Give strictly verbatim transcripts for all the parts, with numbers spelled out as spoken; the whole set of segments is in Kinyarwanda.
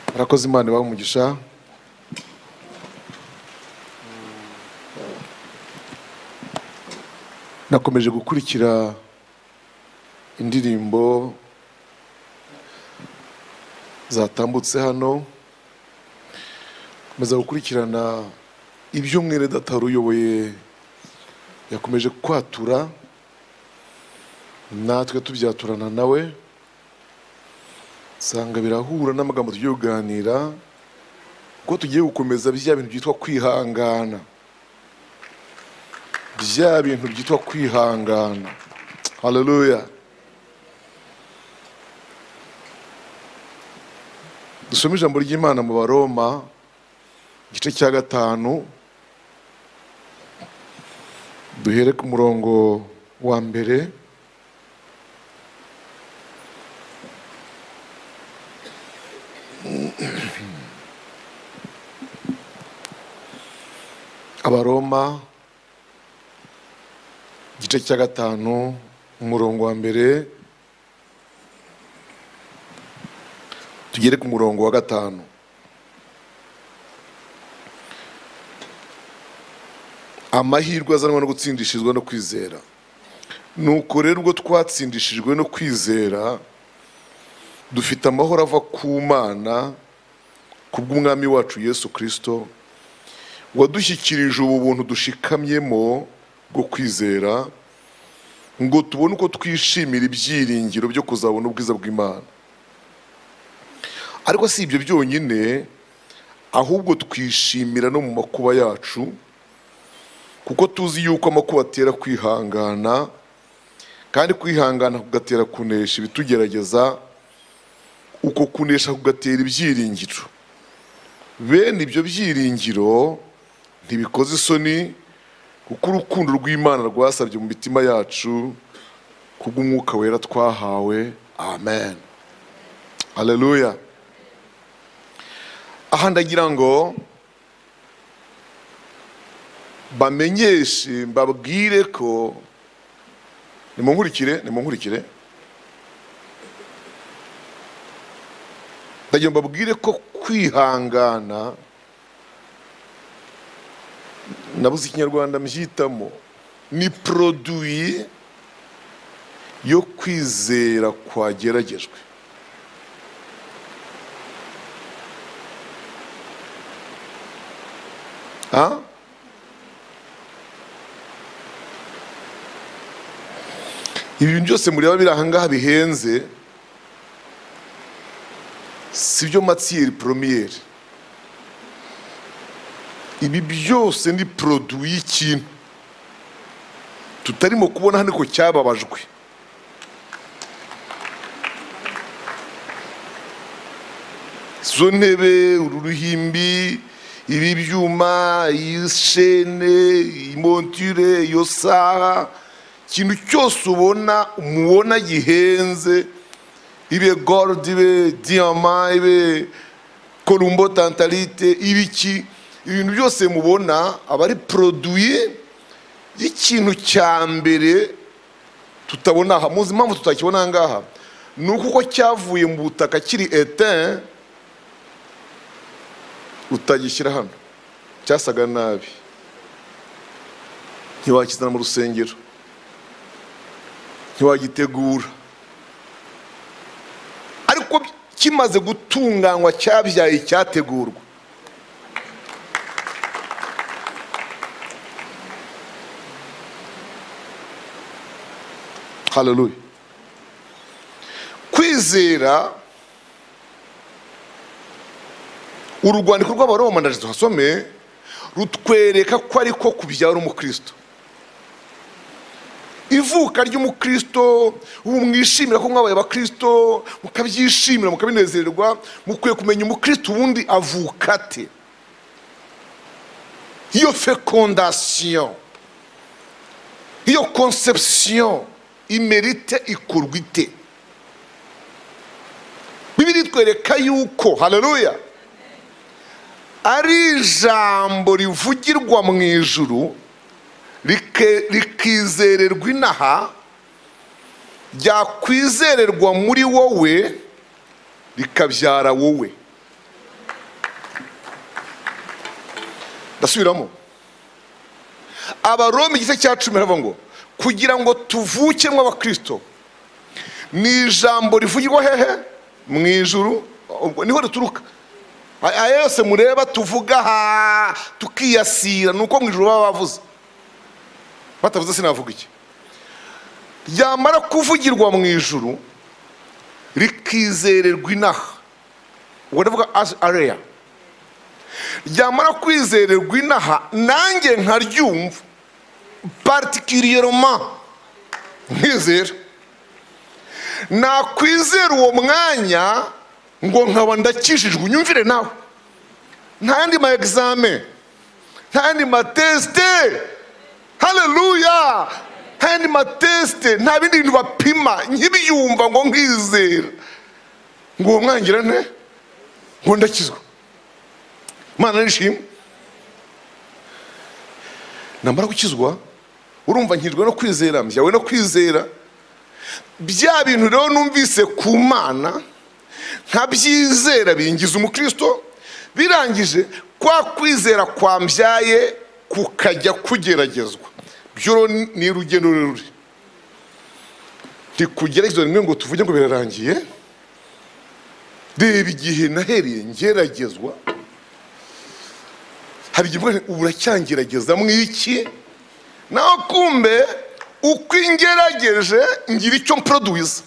Murakoze Imana ibahe umugisha. Nakomeje gukurikira indirimbo zatambutse hano, komeza gukurikirana ibyo mwene data uyoboye yakomeje kwatura, natwe tubyaturana nawe, sanga birahura n'amagambo tugiye kuganira ko tugiye gukomeza bya bintu byitwa kwihangana, bya bintu byitwa kwihangana. Haleluya. Dusome ijambo ry'Imana mu Baroma igice cya gatanu, duhere ku murongo wa mbere. Abaroma igice cya gatanu umurongo wa mbere tugere ku murongo wa gatanu. Amahirwe azanwa no gutsindishizwa no kwizera. Nuko rero ubwo twatsindishijwe no kwizera, dufite amahoro ava ku Mana kubw'umwami wacu Yesu Kristo, wadushyikirije ubu buntu dushikamyemo bwo kwizera, ngo tubone uko twishimira ibyiringiro byo kuzabona ubwiza bw'Imana. Ariko si ibyo byonyine, ahubwo twishimira no mu makuba yacu, kuko tuzi yuko amakuba atera kwihangana, kandi kwihangana kugatera kunesha ibitugerageza, uko kunesha kugatera ibyiringiro. Bene ibyo byiringiro ntibikoze isoni, kuko urukundo rw'Imana rwasabye mu mitima yacu kubw'umwuka wera twahawe. Amen. Haleluya. Aha ndagira ngo bamenyeshe, mbabwire ko, nimunkurikire nimunkurikire ndagira mbabwire ko kwihangana, nabuze ikinyarwanda mbyitamo, ni produit yo kwizera kwageragejwe. Ha? Ibi bintu byose mureba biri aha ngaha bihenze, si byo matière première. Ibi byose ni produit y'ikintu tutarimo kubona hano ko cyababajwe. Zo ntebe, uru ruhimbi, ibi byuma, iyi shene, iyi monture, iyo saha, ikintu cyose ubona umubona gihenze, ibe gold, ibe diamant, ibe colombo tantalite, ibiki, ibintu byose mubona aba ari produit y'ikintu cya mbere tutabona aha. Muzi impamvu tutakibona ngaha? Ni uko cyavuye mu butaka kiri éteint, utagishyira hano, cyasaga nabi, ntiwakizana mu rusengero, ntiwagitegura. Ariko kimaze gutunganywa, cyabyaye icyategurwa. Haleluya. Kwizera, urwandiko rw'Abaroma ndaje tuhasome, rutwereka ko ariko kubyara umukristo. Ivuka ry'umukristo, ubu mwishimira ko mwabaye abakristo, mukabyishimira, mukabinezererwa, mukwiye kumenya umukristo ubundi avuka ate. Iyo fécondation, iyo conception imerite ikorwa ite? Bibiri twereka yuko, haleluya, ari ijambo rivugirwa mu ijuru, rikizererwa inaha, ryakwizererwa muri wowe, rikabyara wowe. Ndasubiramo. Abaroma igice cya cumi haravuga ngo kugira ngo tuvukemo abakristo ni ijambo rivugirwa hehe mu ijuru, niho rituruka. Aya yose mureba tuvuga ha tukiyasira nuko mu ijuru baba bavuze, batavuze sinavuga iki. Ryamara kuvugirwa mu ijuru rikizererwa inaha, ubwo ndavuga as area. Ryamara kwizererwa inaha nanjye nkaryumva particulièrement nkizera. Nakwizera uwo mwanya ngo nkaba ndakishijwe. Unyumvire nawe, nta yandi ma examen, nta yandi ma teste. Haleluya! Nta yandi ma teste, nta bindi bintu bapima. Nkibiyumva ngo nkizera ngo uwo mwangira nte ngo ndakizwa. Mana nishimwe. Namara gukizwa urumva nkirwa no kwizera, mbyawe no kwizera. Bya bintu rero numvise ku Mana nkabyizera bingiza umukristo, birangije kwa kwizera kwambyaye kukajya kugeragezwa. Byo ni urugendo rurerure. Ntikugeragezwa rimwe ngo tuvuge ngo birarangiye. Reba igihe nahereye ngeragezwa, hari igihe uracyangerageza mwiki, naho kumbe uko ingerageje ngira icyo mproduce.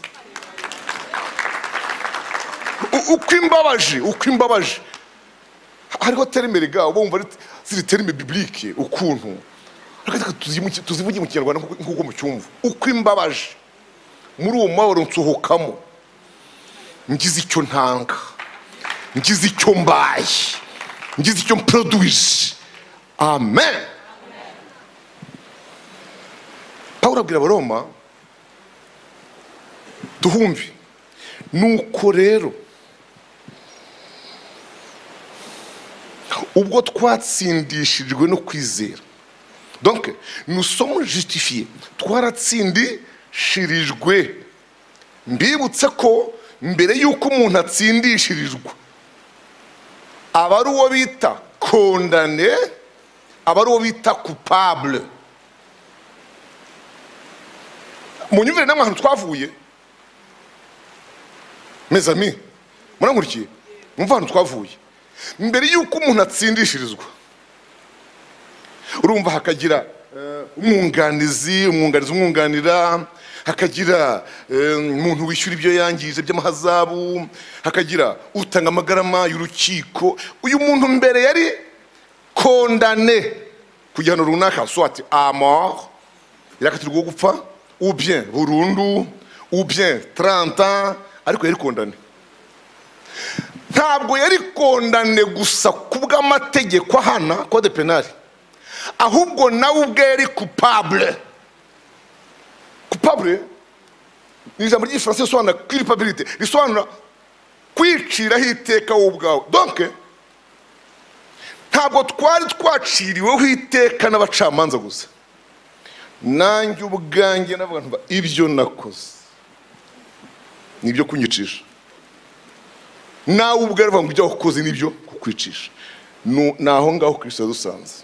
Uko imbabaje, uko imbabaje. Hariho terime rega ubumva ziri terime biblique ukuntu tuzivuge mu Kinyarwanda nk'uko mu cyumva. Uko imbabaje muri uwo mabaro nsohokamo ngize icyo ntanga, ngize icyo mbaye, ngize icyo mproduce. Amen. Pawulo abwira Abaroma tuhumve, nuko rero ubwo twatsindishijwe no kwizera, donc nous sommes justifiés, twaratsindishirijwe. Mbibutse ko mbere yuko umuntu atsindishirijwe aba ari uwo bita condamné, aba ari uwo bita coupable. Munyumvire namwe ahantu twavuye, mes amis, murankurikiye, mumva ahantu twavuye. Mbere yuko umuntu atsindishirizwa urumva hakagira umwunganizi, umwunganizi umwunganira, hakagira umuntu wishyura ibyo yangije by'amahazabu, hakagira utanga amagarama y'urukiko. Uyu muntu mbere yari condamné ku gihano runaka, soit à mort, irakatirwa gupfa, ou bien burundu, ou bien trente ans, ariko yari condamné. Ntabwo yari condamné gusa kubw'amategeko ahana code penal, ahubwo nawe ubwe yari coupable. Coupable ni ijambo ry'igifaransa risobanura culpabilité, risobanura kwiciraho iteka wowe ubwawe. Donc ntabwo twari twaciriweho iteka n'abacamanza gusa. Nanjye ubwanjye navuga nti ibyo nakoze nibyo kunyicisha, nawe ubwo aravuga ngo ibyo wakoze nibyo kukwicisha. Naho ngaho Kristo yadusanze.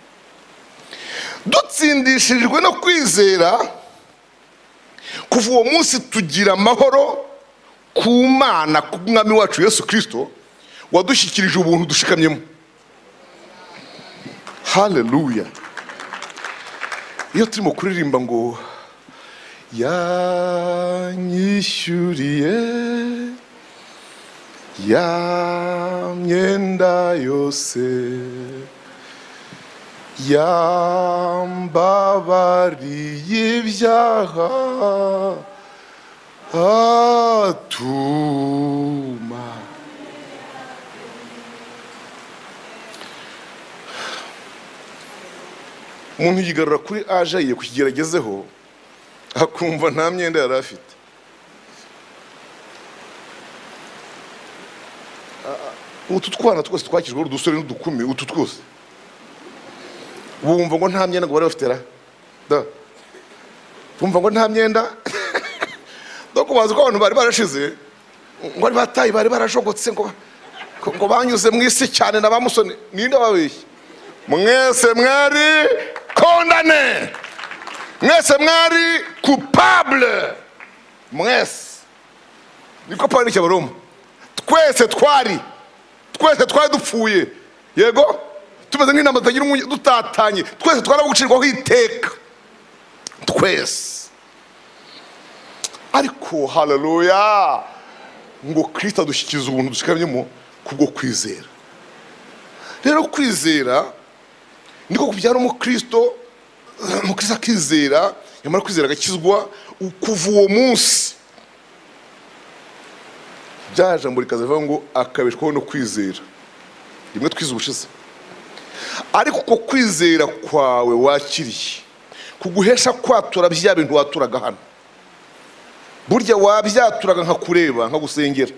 Dutsindishirijwe no kwizera, kuva uwo munsi tugira amahoro ku Mana, ku Mwami wacu Yesu Kristo wadushyikirije ubuntu dushikamyemo. Haleluya. Iyo turimo kuririmba ngo yanyishyuriye ya myenda yose, yambabariye ibyaha atuma. Umuntu yigarura kuri aje agiye kukigeragezeho akumva nta myenda yari afite. Utu twana twose twakijwe udusore n'udukumi, utu twose bumva ngo nta myenda ngo bari bafite ra da, bumva ngo nta myenda. Doko bazi ko abantu bari barashize, ngo bari batayi, bari barashogotse, ngo ngo banyuze mu isi cyane na bamusone. Ninde babeshye? mwese mwari condamné, mwese mwari coupable, mwese. Niko Pawulo cy'Abaroma. Twese twari twese twari dupfuye, yego, tumeze nk'intama zitagira umunyu, dutatanye, twese twaragucirwaho iteka, twese. Ariko haleluya, ngo Kristo adushyikiza ubuntu dushikamyemo kubwo kwizera. Rero kwizera niko kubyara umukristo, umukristo akizera, yamara kwizera agakizwa. Kuva uwo munsi byaje muri kaza bivuga ngo akabeshwaho no kwizera. Rimwe twize ubushize. Ariko ko kwizera kwawe wakiriye kuguhesha kwatura bya bintu waturaga hano. Burya wabyaturaga nka kureba, nka gusengera.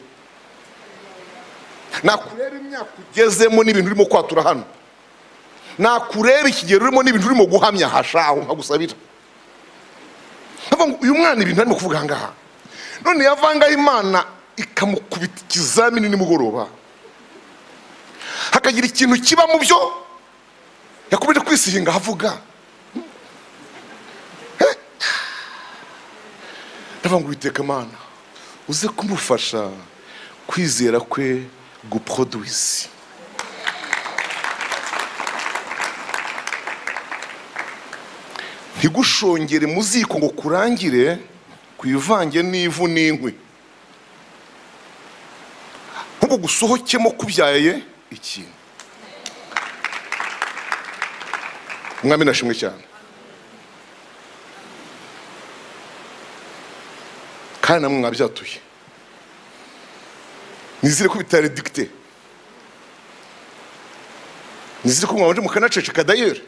Nakureba imyaka ugezemo n'ibintu urimo kwatura hano. Nakureba ikigero urimo n'ibintu urimo guhamya hashaho nka gusabira. Uyu mwana ibintu arimo kuvuga ngaha. None yavanga Imana ikamukubita ikizamini nimugoroba. Hakagira ikintu kiba mu byo yakomeje kwisihinga havuga. Ndavuga ngo Uwiteka Mana uze kumufasha kwizera kwe guproduise. Ntigushongere muziko ngo kurangire kwivange n'ivu n'inkwi. Nkuko gusohokemo kubyaye ikintu. Mwami nashimwe cyane. Kandi namwe mwabyatuye. Nizire ko bitari dicté. Nizire ko mwabanje mukanaceceka d'ailleurs.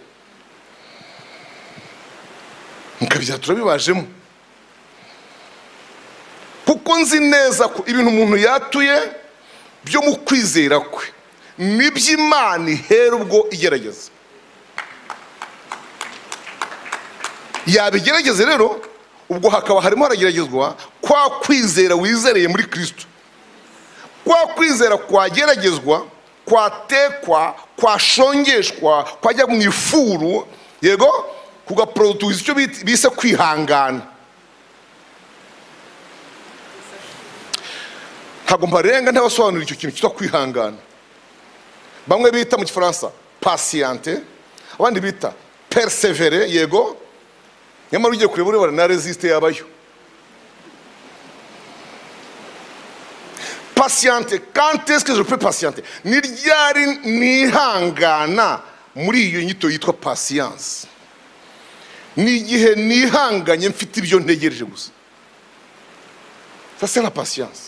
Mukabyatura bibajemo. Kuko nzi neza ko ibintu umuntu yatuye byo mu kwizera kwe n'iby'Imana ihera ubwo igerageza. Yabigerageze rero ubwo hakaba harimo harageragezwa kwa kwizera wizereye muri Kristo. Kwa kwizera kwageragezwa, kwatekwa, kwashongeshwa, kwajya mu ifuru, yego, kugaproduce icyo bise kwihangana. Ntabwo mbarenga ntabasobanura icyo kintu cyitwa kwihangana. Bamwe bita mu Gifaransa patiente, abandi bita persévérer, yego. Nyamara ugiye kureba ureba na resiste yabayo. Patiente, quand est-ce que je peux patienter? Ni ryari nihangana muri iyo nyito yitwa patience. Ni igihe nihanganye mfite ibyo ntegereje gusa. Ça c'est la patience.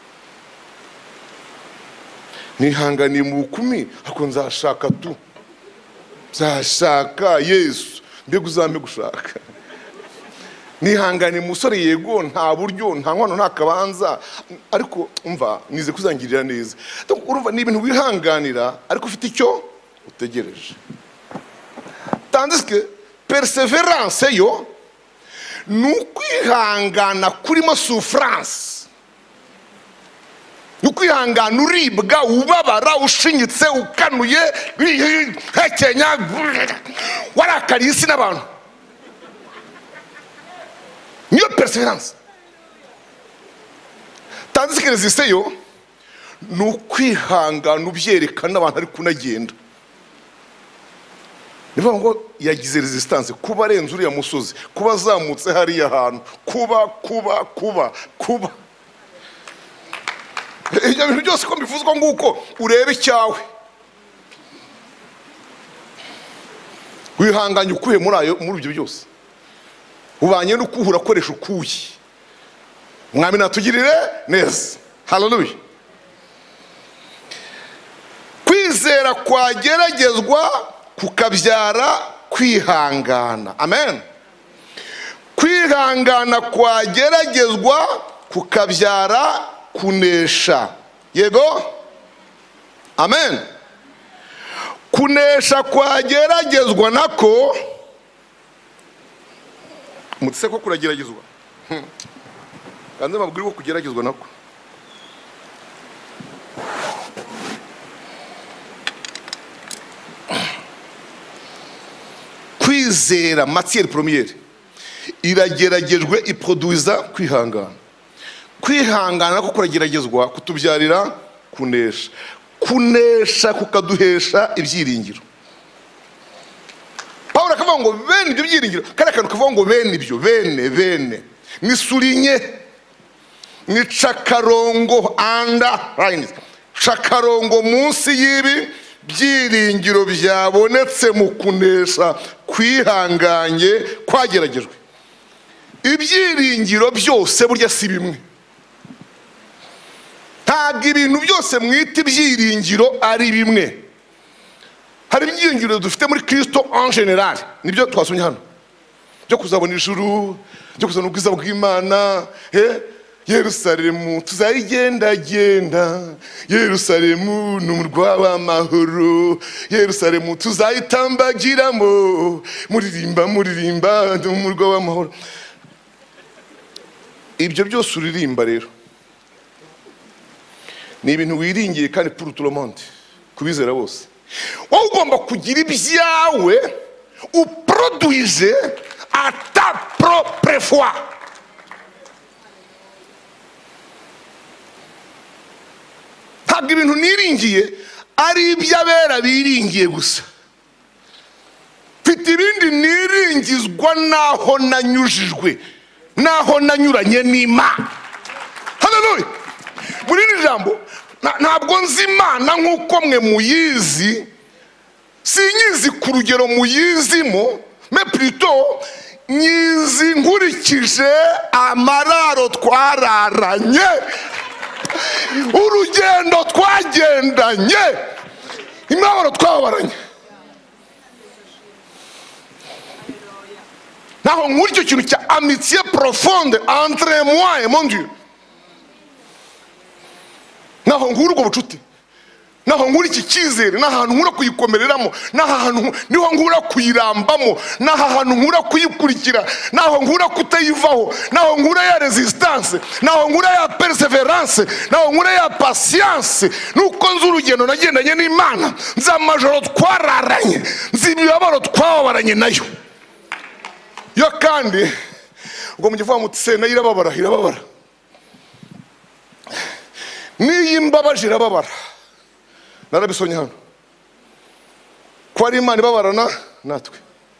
Nihanganye mu bukumi ariko nzashaka tu. Nzashaka Yesu. Mbega uzambe gushaka. Nihangane musore yego nta buryo nta nkwano nta kabanza ariko umva nize kuzangirira neza. Urumva ni ibintu wihanganira ariko ufite icyo utegereje. Tandis que persévérance yo nukwihangana kurimo souffrance. Nukwihangana uribwa ubabara ushinyitse ukanuye hekenya warakariye isi n'abantu. Niyo persévérance. Tandis que résiste yo nukwihangana ubyerekana abantu ari kunagenda. Nivuga ngo yagize resistance kuba arenze uriya musozi, kuba azamutse hariya ahantu, kuba kuba kuba kuba ibyo bintu byose ko mbivuzwa nguko urebe icyawe. Wihanganye ukuye muri ayo muri ibyo byose. Ubanye no kuhura koresha ukuye. Mwami natugirire neza. Hallelujah. Kwizera kwageragezwa kukabyara kwihangana. Amen. Kwihangana kwageragezwa kukabyara kunesha. Yego? Amen. Kunesha kwageragezwa nako mutse ko kurageragezwa. Kanze mabwiri ko kugeragezwa nako. kwizera matière première irageragejwe iproduiza kwihangana. Kwihangana ko kurageragezwa kutubyarira kunesha. Kunesha kukaduhesha ibyiringiro. Paulo akavuga ngo bene ibyo byiringiro, kandi akantu kavuga ngo bene ibyo, bene bene ni surinye, ni cakarongo underline, cakarongo munsi y'ibi byiringiro byabonetse mu kunesha kwihanganye kwageragejwe. Ibyiringiro byose burya si bimwe. Ntabwo ibintu byose mwita ibyiringiro ari bimwe. Hari ibyiringiro dufite muri Kristo en general, nibyo twasomye hano, byo kuzabona ijuru, byo kuzabona ubwiza bw'Imana. eh Yerusalemu tuzayigenda genda, Yerusalemu n'umurwa w'amahoro, Yerusalemu tuzayitambagiramo, muririmba muririmba n'umurwa w'amahoro. Ibyo byose uririmba rero ni ibintu wiringiye kandi pour tout le monde, kubizera bose. Wowe ugomba kugira ibyawe uproduise à ta propre foi. Ntabwo ibintu niringiye ari iby'abera biringiye gusa. Mfite ibindi niringizwa naho nanyujijwe, naho nanyuranye n'Imana. Haleluya. Muri iri jambo ntabwo nzi Imana nk'uko mwe muyizi, sinyizi ku rugero muyizimo, mais plutôt nyizi nkurikije amararo twararanye, urugendo twagendanye, imibabaro twababaranye. Naho nkuri icyo kintu cya amitié profonde entre moi et mon Dieu. Naho nkuri ubwo bucuti, naho nkuri iki cyizere, n'ahantu nkura kuyikomereramo, n'ahantu niho nkura kuyirambamo, n'ahantu nkura kuyikurikira, naho nkura kutayivaho, naho nkura ya resistance, naho nkura ya perseverance, naho nkura ya patience. Nuko nzi urugendo nagendanye n'Imana, nzi amajoro twararanye, nzi imibabaro twababaranye nayo. Yo kandi ubwo mugivuga muti se nayo irababara, irababara. Niyi mbabaje irababara. Narabisonye hano ko ari Imana ibabarana natwe.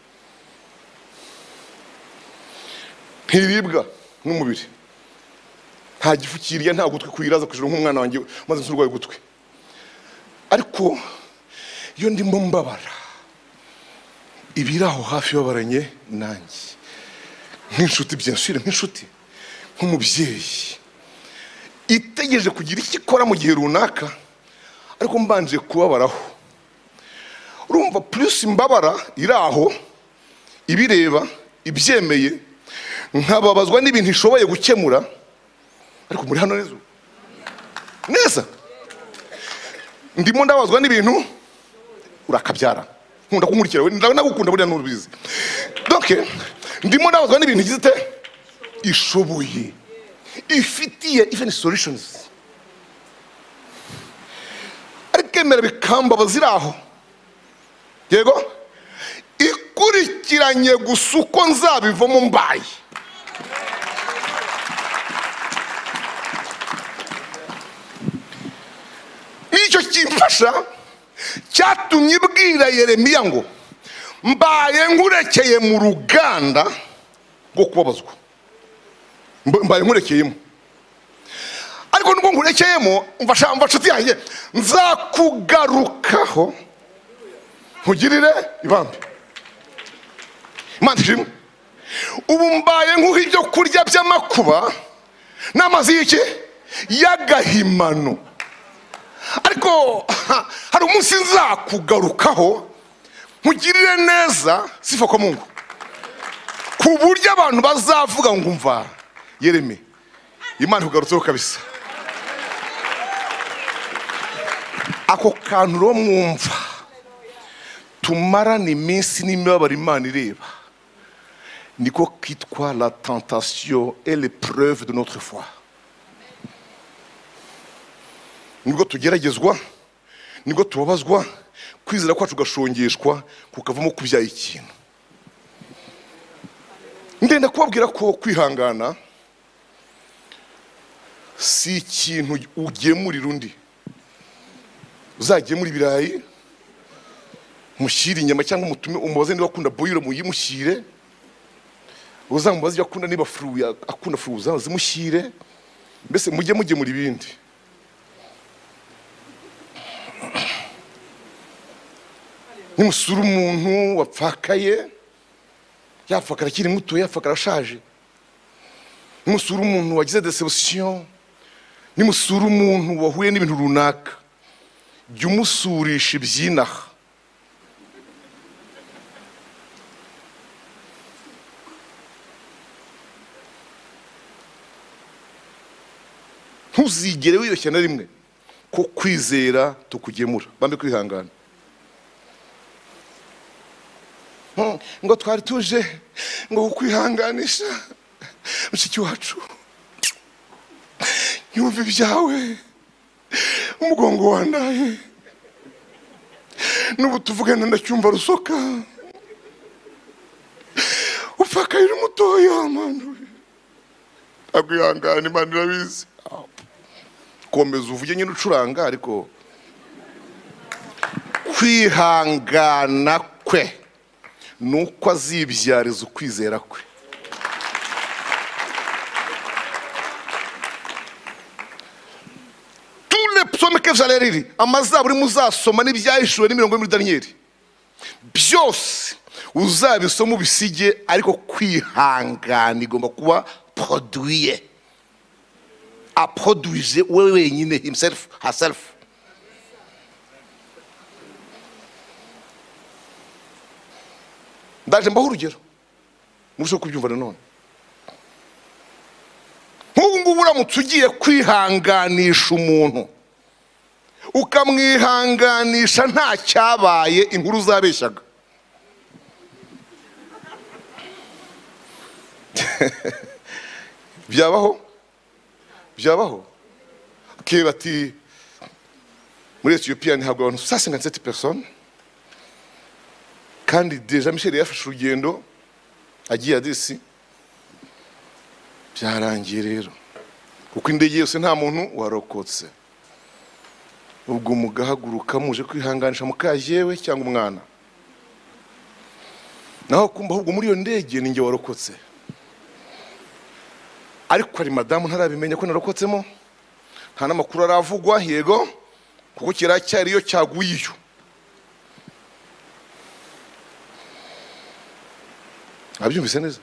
Ntiribwa n'umubiri, nta gifu kirya, nta gutwi kuyiraza kujura nk'umwana wanjye maze nsurwaye gutwi. Ariko iyo ndimo mbabara, ibiraho hafi babaranye nanjye, nk'inshuti, bien sûr nk'inshuti, nk'umubyeyi itegereje kugira icyo ikora mu gihe runaka, ariko mbanje kubabaraho. Urumva plus imbabara iraho ibireba ibyemeye, nkababazwa n'ibintu ishoboye gukemura. Ariko muri hano neza neza ndimo ndabazwa n'ibintu urakabyara, nkunda kumurikira we, ndagukunda buriya n'urubizi. Donc ndimo ndabazwa n'ibintu gizite ishoboye, ifitiye even solutions. Ariko emera bikambabaza iraho, yego ikurikiranye gusa uko nzabivamo mbaye. Nicyo kimfasha cyatumye ibwira Yeremiya ngo mbaye nkurekeye mu ruganda rwo kubabazwa, mbaye nkurekeyemo. Ariko nubwo nkurekeyemo, mfasha mfashuti yanjye, nzakugarukaho nkugirire ibambe. Imana ishimwe. Ubu mbaye nkuha ibyo kurya by'amakuba n'amazi y'iki y'agahimano. Ariko hari umunsi nzakugarukaho nkugirire neza, sifa kwa Mungu, ku buryo abantu bazavuga ngo umva Yeremi, Imana kugarutseho kabisa. Ako kantu ro mwumva tumarana iminsi n'imibabaro Imana ireba, niko kitwa la tentation et l'épreuve de notre foi. Nibwo tugeragezwa, nibwo tubabazwa, kwizera kwacu gashongeshwa kukavamo kubyaye ikintu. ndenda kubabwira ko kwihangana si ikintu ugemurira undi. Uzagemura ibirayi mushyire inyama cyangwa umutume umubaze niba akunda boyiro muyimushyire, uzamubaze ibyo akunda niba fruit akunda fruit uzazimushyire, mbese mujye mugemura ibindi. Nimusura umuntu wapfakaye, yapfakara akiri muto, yapfakara ashaje. Nimusura umuntu wagize deception, nimusura umuntu wahuye n'ibintu runaka, jya umusurisha ibyinaha. Ntuzigere wiyoshya na rimwe ko kwizera tukugemura. Bambe kwihangana. Ngo twari tuje ngo kukwihanganisha mushiki wacu, yumva ibyawe, umugongo wandaye, n'ubu tuvugana ndacyumva rusoka, upfakaye uri mutoya manu. Akwihangana, Imana irabizi. Komeza uvuge nyine ucuranga, ariko kwihangana kwe nuko azibyariza ukwizera kwe. Tous les psaumes que vous allez lire, amazaburi muzasoma n'ibyahishuwe n'imirongo yo muri Daniyeli, byose uzabisoma ubisige, ariko kwihangana igomba kuba produit. A produire wewe wenyine, himself, herself. Ndaje mbaho urugero murushaho kubyumva nanone. Nk'ubu ngubu uramutse ugiye kwihanganisha umuntu ukamwihanganisha nta cyabaye, inkuru uzabeshyaga. Byabaho? Byabaho? Okay, bati muri Ethiopia ni habwa abantu cent cinquante-sept personnes, kandi deja Michel yafashe urugendo agiye adisi. Byarangiye rero kuko indege yose nta muntu warokotse. Ubwo mugahaguruka muje kwihanganisha mukajewe cyangwa umwana, naho kumba ahubwo muri iyo ndege ninjye warokotse, ariko ari madamu ntarabimenya ko narokotsemo, nta namakuru aravugwa. Yego, kuko kiracyari yo cyaguye iyo. Abyumvise neza?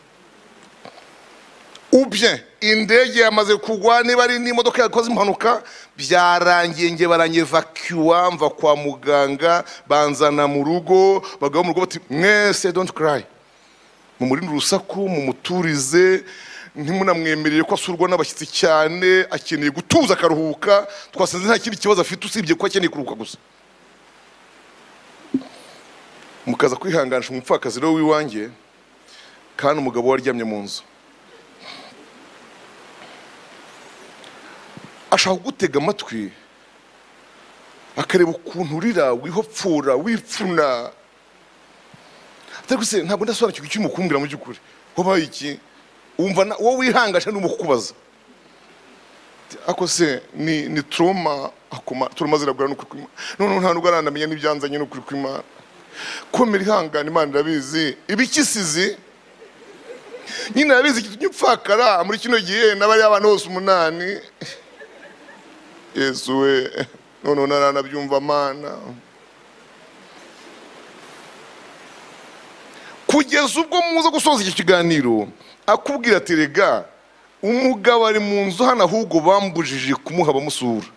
Ubye indege yamaze kugwa, niba ari n'imodoka yakoze impanuka, byarangiye nge baranyevacua, mva kwa muganga, banzana mu rugo, bagaho mu rugo bati mwese don't cry, mumurinde urusaku, mumuturize, ntimunamwemerere ko asurwa n'abashyitsi cyane, akeneye gutuza akaruhuka. Twasanze nta kindi kibazo afite usibye ko akeneye kuruhuka gusa. Mukaza kwihanganisha umupfakazi rero w'iwanjye, kandi umugabo waryamye mu nzu, ashaka gutega amatwi akareba ukuntu urira, wihopfura, wipfuna. Atari se ntabwo ndasobanukirwa icyo umukumbira mu by'ukuri. Wabaye iki? Umva wowe wihangasha n'umukubaza. Ako se ni ni trauma, akoma trauma ziragura n'ukuri kw'Imana. None nta nubwo aranamenya n'ibyanzanye n'ukuri kw'Imana. Komera ihangana, Imana irabizi. Ibikisizi nyine irabizi kitumye upfakara muri kino gihe n'abari abantu bose umunani. Yesu we, none naranabyumva Mana. Kugeza ubwo muza gusoza iki kiganiro akubwira ati rega umugabo ari mu nzu hano ahubwo bambujije kumuha bamusura,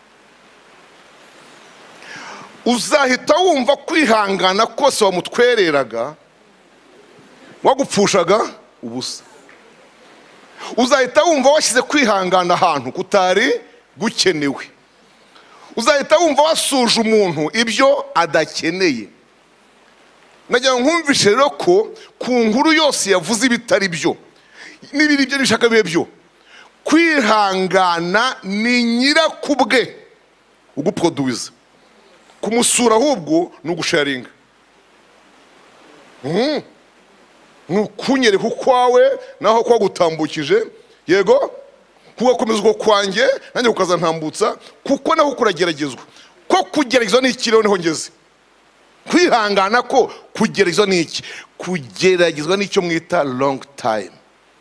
uzahita wumva kwihangana kose wamutwereraga wagupfushaga ubusa. Uzahita wumva washyize kwihangana ahantu kutari gukenewe. Uzahita wumva wasuje umuntu ibyo adakeneye. Nagira nkumvishe rero ko ku nkuru yose yavuze ibitari byo n'ibiri byo bishaka bibe byo, kwihangana ni nyirakubwe uguproduce. Kumusura ahubwo ni ugusharinga. nukunyereka ukwawe naho kwa gutambukije, yego, kugakomeza uko kwanjye nanjye ukazantambutsa, kuko naho kurageragezwa. Ko kugeragezwa n'iki rero niho ngeze. Kwihangana ko kugeragezwa n'iki? Kugeragezwa n'icyo mwita long time,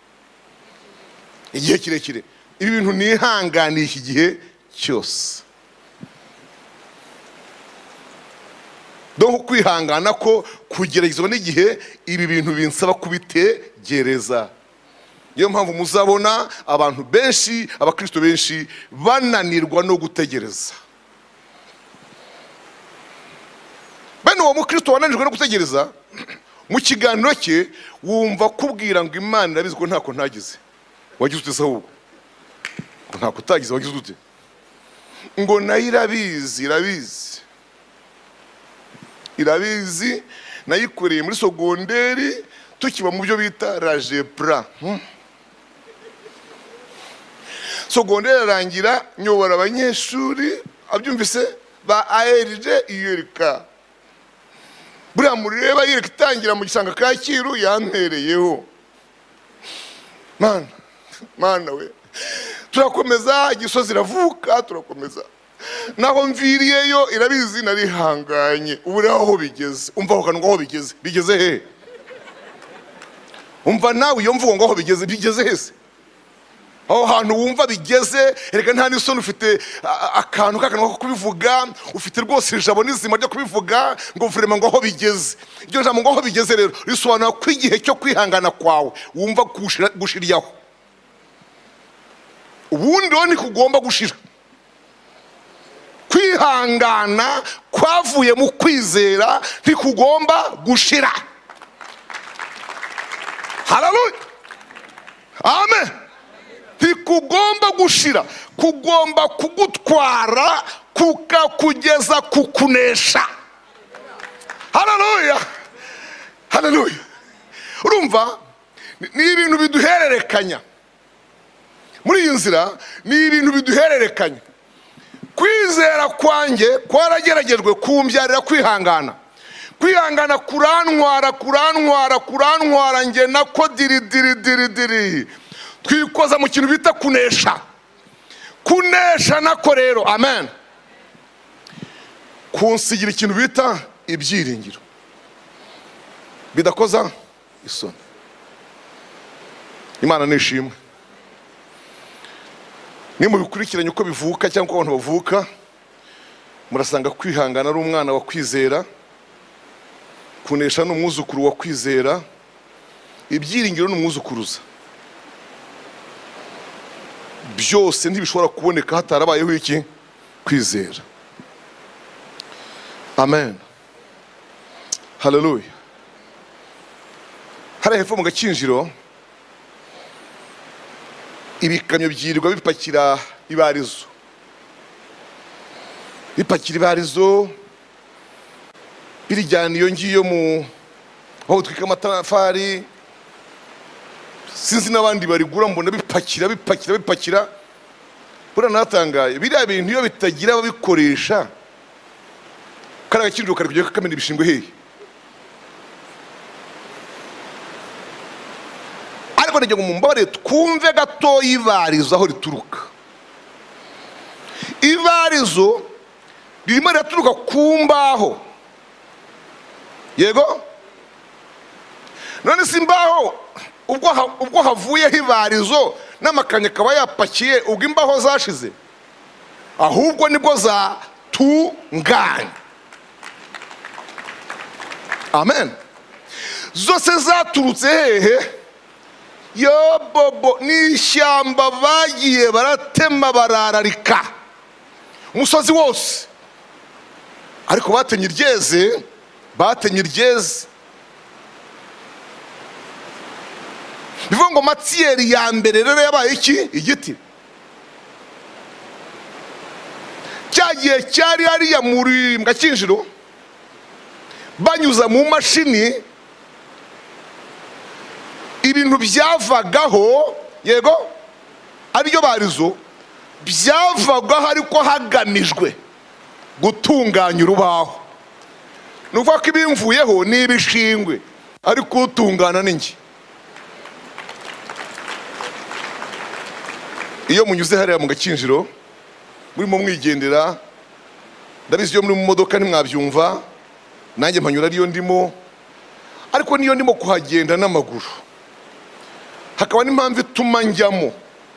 igihe kirekire. Ibi bintu nihanganisha igihe cyose. Donc kwihangana ko kugeragezwa n'igihe, ibi bintu binsaba kubitegereza. Niyo mpamvu muzabona abantu benshi, abakristo benshi bananirwa no gutegereza. Bene uwo mukristo wananirwa no gutegereza, mu kiganiro cye wumva kubwira ngo Imana irabizi ko ntako ntagize. Wagize ute se ahubwo? Ntako utagize, wagize ute? Ngo nayo irabizi, irabizi. Irabizi, nayikoreye muri sogonderi tukiba mu byo bita rajepra. Hmm? Sogonderi arangira nyobora abanyeshuri, abyumvise ba A R J I R K. Buriya mureba yireka itangira mu gisanga Kacyiru yantereyeho. Mana, mana we. Turakomeza, Gisozi iravuka, turakomeza. Naho mviriyeyo irabizi narihanganye. Ubu rero aho bigeze, umva ho kanwa aho bigeze. Bigeze he? Umva nawe iyo mvugo ngo aho bigeze, bigeze hese? Aho hantu wumva bigeze, erega nta n'isoni ufite akantu kakanwa ko kubivuga, ufite rwose ijabo n'izima ryo kubivuga ngo vrema ngo aho bigeze. Iryo jambo ngo aho bigeze rero risobanura ko igihe cyo kwihangana kwawe wumva gushiryaho. Ubundi rero nikugomba gushira. Kwihangana kwavuye mu kwizera ntikugomba gushira. Haleluya, amen. Ntikugomba gushira, kugomba kugutwara kukakugeza kukunesha. Haleluya, haleluya. Urumva ni ibintu biduhererekanya muri iyi nzira, ni ibintu biduhererekanya. Kwizera kwanjye kwarageragejwe kumbyarira kwihangana. Kwihangana kurantwara kurantwara kurantwara nge nako diri diri diri diri twikoza mu kintu bita kunesha. Kunesha nako rero, amen, kunsigira ikintu bita ibyiringiro bidakoza isoni. Imana nishimwe. Ni mu bikurikiranye uko bivuka cyangwa uko abantu bavuka, murasanga kwihangana ari umwana wa kwizera, kunesha ni umwuzukuru wa kwizera, ibyiringiro ni umwuzukuruza. Byose ntibishobora kuboneka hatarabayeho iki? Kwizera. Amen, haleluya. Hari hepfo mu Gakinjiro ibikamyo byirirwa bipakira ibarizo, bipakira ibarizo birijyana iyo ngiyo mu aho twika amatafari. Sinzi n'abandi barigura mbona bipakira bipakira bipakira. Buriya natangaye, biriya bintu iyo bitagira ababikoresha kari Gakinjiro kari kujya kamena ibishingwe hehe? Ariko nige ngo mumbare twumve gato ibarizo aho rituruka. Ibarizo ririmo raturuka ku mbaho, yego. None simbaho ubwo ubwo havuye ibarizo n'amakanya kaba yapakiye ubwo imbaho zashize, ahubwo nibwo za tunganye. Amen. Zose zaturutse hehe? Yo bobo, ni ishyamba bagiye baratema barararika umusozi wose, ariko batenye iryeze, batenye iryeze. Bivuga ngo matiyeri ya mbere rero yabaye iki? Igiti. Cyagiye cyari hariya muri Gakinjiro, banyuza mu mashini, ibintu byavagaho, yego, ariyo barizo, byavagaho ariko hagamijwe gutunganya urubaho. Nuvuga ko ibimvuyeho ni ibishingwe, ariko utungana n'ingi. iyo munyuze hariya mu Gakinjiro murimo mwigendera, ndabizi iyo muri mu modoka ntimwabyumva, nanjye mpanyura ariyo ndimo, ariko niyo ndimo kuhagenda n'amaguru hakaba n'impamvu ituma njyamo,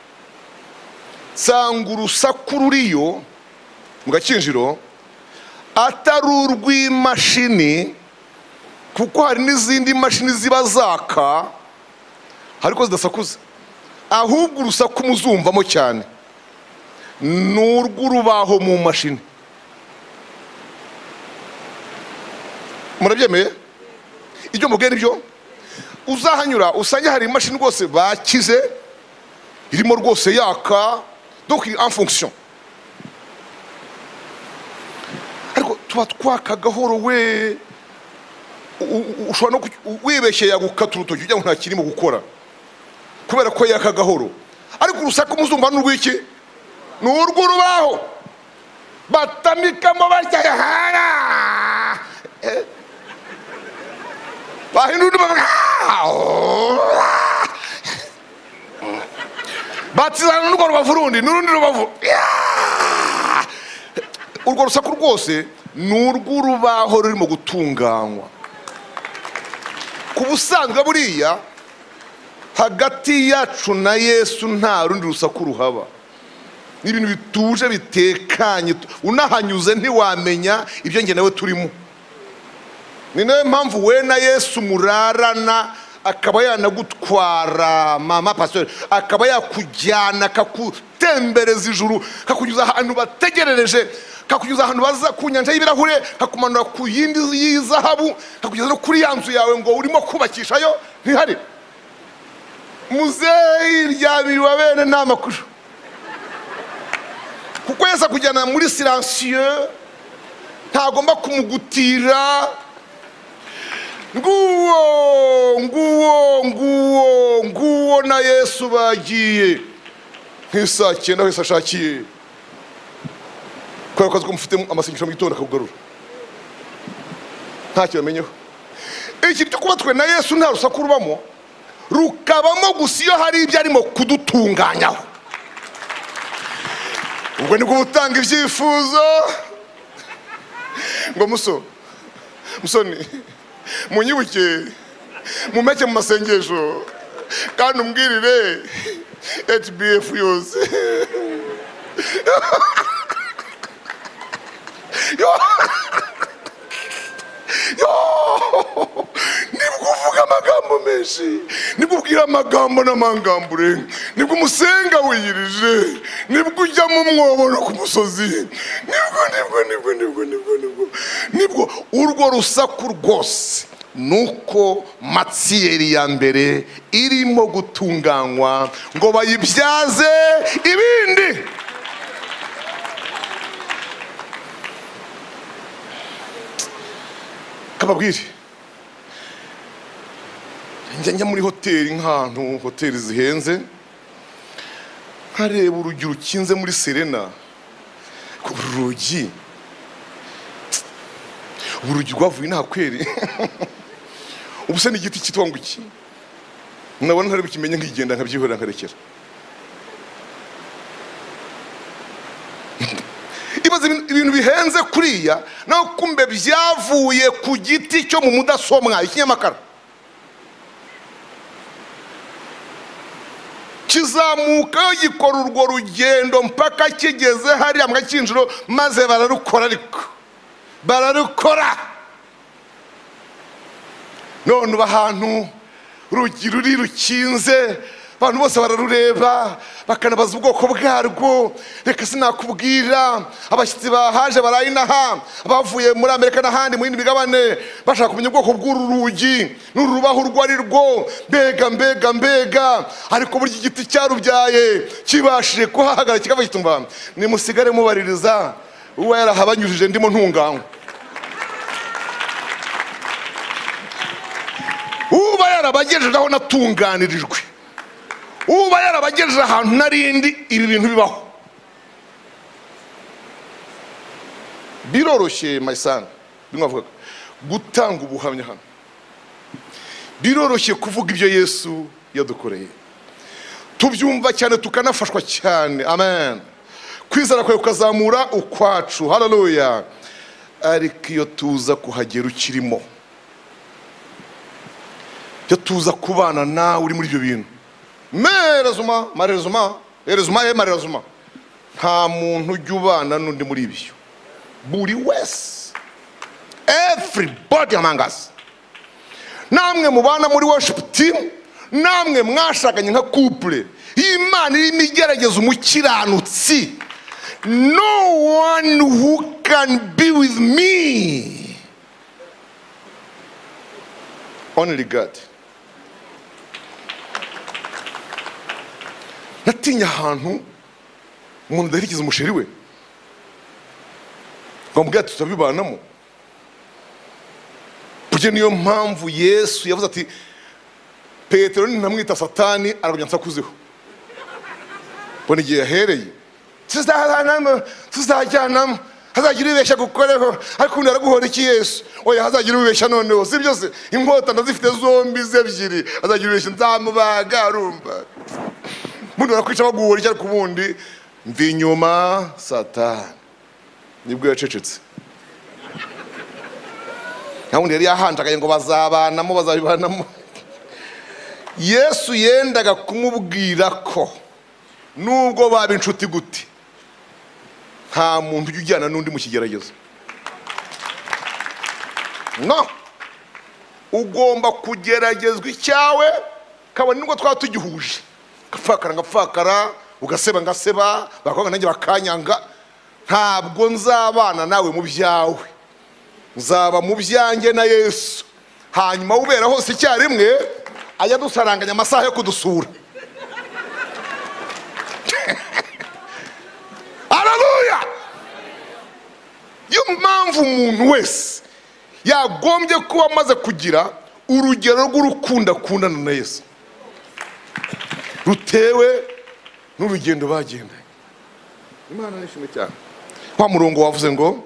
nsanga urusaku ruriyo mu Gakinjiro atari urw'imashini, kuko hari n'izindi mashini ziba zaka ariko zidasakuza, ahubwo urusaku muzumvamo cyane n'urw'urubaho mu mashini. Murabyemeye? Ibyo mubwira ibyo uzahanyura usange hari imashini rwose bakize irimo rwose yaka, donc en fonction. Ariko tuba twaka gahoro we, ushobora no wibeshye yagukata urutoki ujya ngo nta kirimo gukora kubera ko yaka gahoro, ariko urusaku muzumva n'urw'iki? N'urw'urubaho batamikamo batya hara bahinduye batizana n'urwo rubavu rundi n'urundi rubavu. Urwo rusaku rwose n'urw'urubaho rurimo gutunganywa. Ku busanzwe buriya hagati yacu na Yesu nta rundi rusaku ruhaba, n'ibintu bituje bitekanye, unahanyuze ntiwamenya ibyo nge nawe turimo. Ni nayo mpamvu we na Yesu murarana, akaba yanagutwara mama pastor, akaba yakujyana akakutembereza ijuru, kakunyuza ahantu bategerereje, kakunyuza ahantu baza ku nyanja y'ibirahure, kakumanura ku yindi y'izahabu, kakugeza no kuri ya nzu yawe ngo urimo kubakishayo ntihari. Muzeyi ryabiri wa bene nta makuru, kuko Yesu akujyana muri silencieux, ntagomba kumugutira. Nguwo nguwo nguwo nguwo na Yesu bagiye nk'isa cyenda wese ashakiye, kubera ko mufite amasengesho mu gitondo akakugarura nta kibamenyeho. Iki cyo kuba twe na Yesu nta rusaku rubamo, rukabamo gusa iyo hari ibyo arimo kudutunganyaho. Ubwo nibwo butanga ibyifuzo ngo muso musoni munyibuke mumeke mu masengesho kandi umbwirire H B F yose. Nibwo uvuga amagambo menshi, nibwo ubwira amagambo n'amangambure, nibwo umusenga wiyirije, nibwo ujya mu mwobo no ku musozi, nibwo nibwo nibwo nibwo nibwo nibwo nibwo urwo rusaku rwose nuko matsiyeri ya mbere irimo gutunganywa ngo bayibyaze ibindi. Kababwire, njya muri hoteli, nk'ahantu hoteli zihenze, nkareba urugi rukinze muri Serena, ku rugi urugi rwavuye nta kweri. Ubu se n'igiti cyitwa ngo iki, nabona ntari bukimenya nkigenda nkabyihorera nkarekera. Ibaze ibintu bihenze kuriya, naho kumbe byavuye ku giti cyo mu mudasomwa ikinyamakara, kizamuka gikora urwo rugendo mpaka kigeze hariya mu Gakinjiro, maze bararukora, ariko bararukora none uba ahantu urugi ruri rukinze, abantu bose bararureba bakanabaza ubwoko bwarwo. Reka sinakubwira, abashyitsi bahaje barayinaha, abavuye muri Amerika n'ahandi mu yindi migabane bashaka kumenya ubwoko bw'uru rugi n'urubaho urwo ari rwo, mbega mbega mbega. Ariko burya igiti cyarubyaye kibashije kuhahagara kikava kitumva, nimusigare mubaririza uwo yarahabanyujije ndimo ntunganywa. Uba yarabagejeje aho natunganirijwe, uba yarabagejeje ahantu narindi ibi bintu bibaho. Biroroshye Maisana, bimwavuga gutanga ubuhamya hano, biroroshye kuvuga ibyo Yesu yadukoreye. tubyumva cyane tukanafashwa cyane. Amen. Kwizera kwawe kukazamura ukwacu. Haleluya. Ariko iyo tuza kuhagera ukirimo, iyo tuza kubana nawe uri muri ibyo bintu, merezuma marezuma erezuma e marezuma, nta muntu ujya ubana n'undi muri ibyo. Buri wese, everybody among us, namwe mubana muri worship team, namwe mwashakanye nka couple, Imana irimo igerageza umukiranutsi. No one who can be with me, only God. Natinya ahantu umuntu adahirikiza umusheri we ngo mbwira tutabibanamo. Burya niyo mpamvu Yesu yavuze ati Petero nintamwita Satani arabya nsakuzeho. Bona igihe yahereye tuzajyanamo tuzajyanamo hazagira ubeshya gukoreho, ariko undi araguhora iki Yesu? Oya, hazagira ubeshya noneho, si byose inkota ndazifite zombi zebyiri, hazagira ubeshya nzamubaga. Arumva mundi barakwica baguhora iki? Ariko ubundi mvi inyuma Satani. Nibwo yacecetse. Nawundi yari yahanjagaye ngo bazabanamo bazabibanamo. Yesu yendaga kumubwira ko nubwo baba inshuti gute, nta muntu ujya ujyana n'undi mu kigeragezo. No, ugomba kugeragezwa icyawe kabone nubwo twaba tugihuje. Gapfakara ngapfakara, ugaseba ngaseba, bakwanga nanjye bakanyanga. Ntabwo nzabana nawe mu byawe, nzaba mu byanjye na Yesu. Hanyuma ubera hose icyarimwe, ajya dusaranganya amasaha yo kudusura. Haleluya. Iyo mpamvu umuntu wese yagombye kuba amaze kugira urugero rw'urukundo akundana na Yesu, rutewe n'urugendo bagenda. Imana nishimwe cyane. Wa murongo wavuze ngo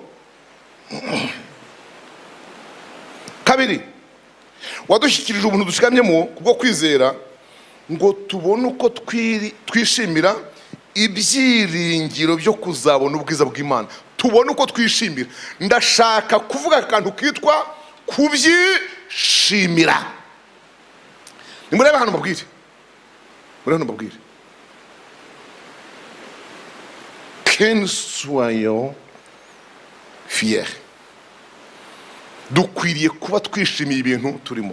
kabiri, wadushyikirije ubuntu dushikamyemo kubwo kwizera ngo tubone uko twishimira ibyiringiro byo kuzabona ubwiza bw'Imana. Tubone uko twishimira. Ndashaka kuvuga akantu kitwa kubyishimira. Nimurebe hano mbabwire, muri hano mbabwire, que soyons fiers. Dukwiriye kuba twishimiye ibintu turimo.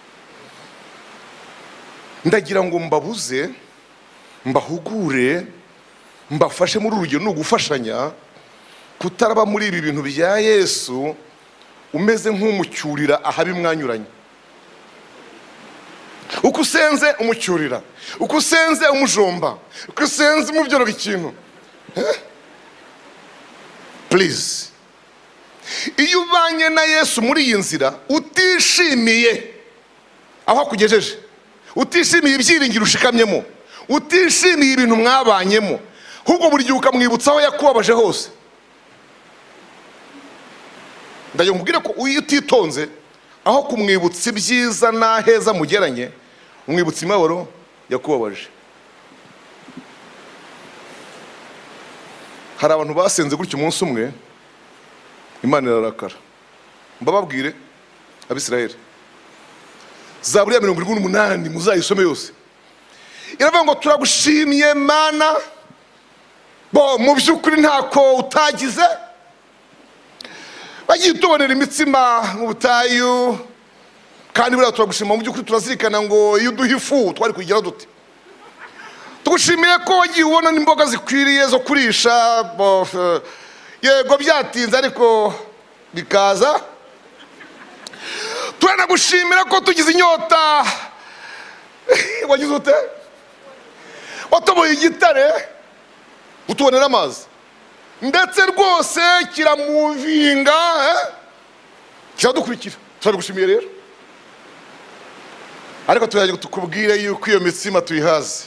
Ndagira ngo mbabuze, mbahugure, mbafashe muri urugero no gufashanya kutaraba muri ibi bintu bya Yesu umeze nk'umucyurira ahabi mwanyuranye. Uko usenze umucyurira, uko usenze umujomba, uko usenze umubyoroga ikintu. Please, iyo ubanye na Yesu muri iyi nzira utishimiye aho akugejeje, utishimiye ibyiringiro ushikamyemo, utishimiye ibintu mwabanyemo, ahubwo buri gihe ukamwibutsa aho yakubabaje hose, ndayo nkubwire ko utitonze aho kumwibutsa ibyiza n'aheza mugeranye, umwibutsa imibabaro yakubabaje. Hari abantu basenze gutyo umunsi umwe Imana irarakara. Mbababwire Abisirayeli, Zaburi ya mirongo irindwi n'umunani muzayisome yose, iravuga ngo turagushimiye Mana, bo mu by'ukuri ntako utagize, bagiye tubonera imitsima mu butayu, kandi buriya turagushima mu by'ukuri. Turazirikana ngo iyo uduha ifu twari kugira dute. Tugushimiye ko wagiye ubona n'imboga zikwiriye zo kurisha, yego byatinze ariko bikaza. Turanagushimira ko tugize inyota, wagize ute? Watoboye igitare utubonera amazi, ndetse rwose kiramuvinga, kiradukurikira. Turagushimiye rero, ariko turaje tukubwire yuko iyo mitsima tuyihaze.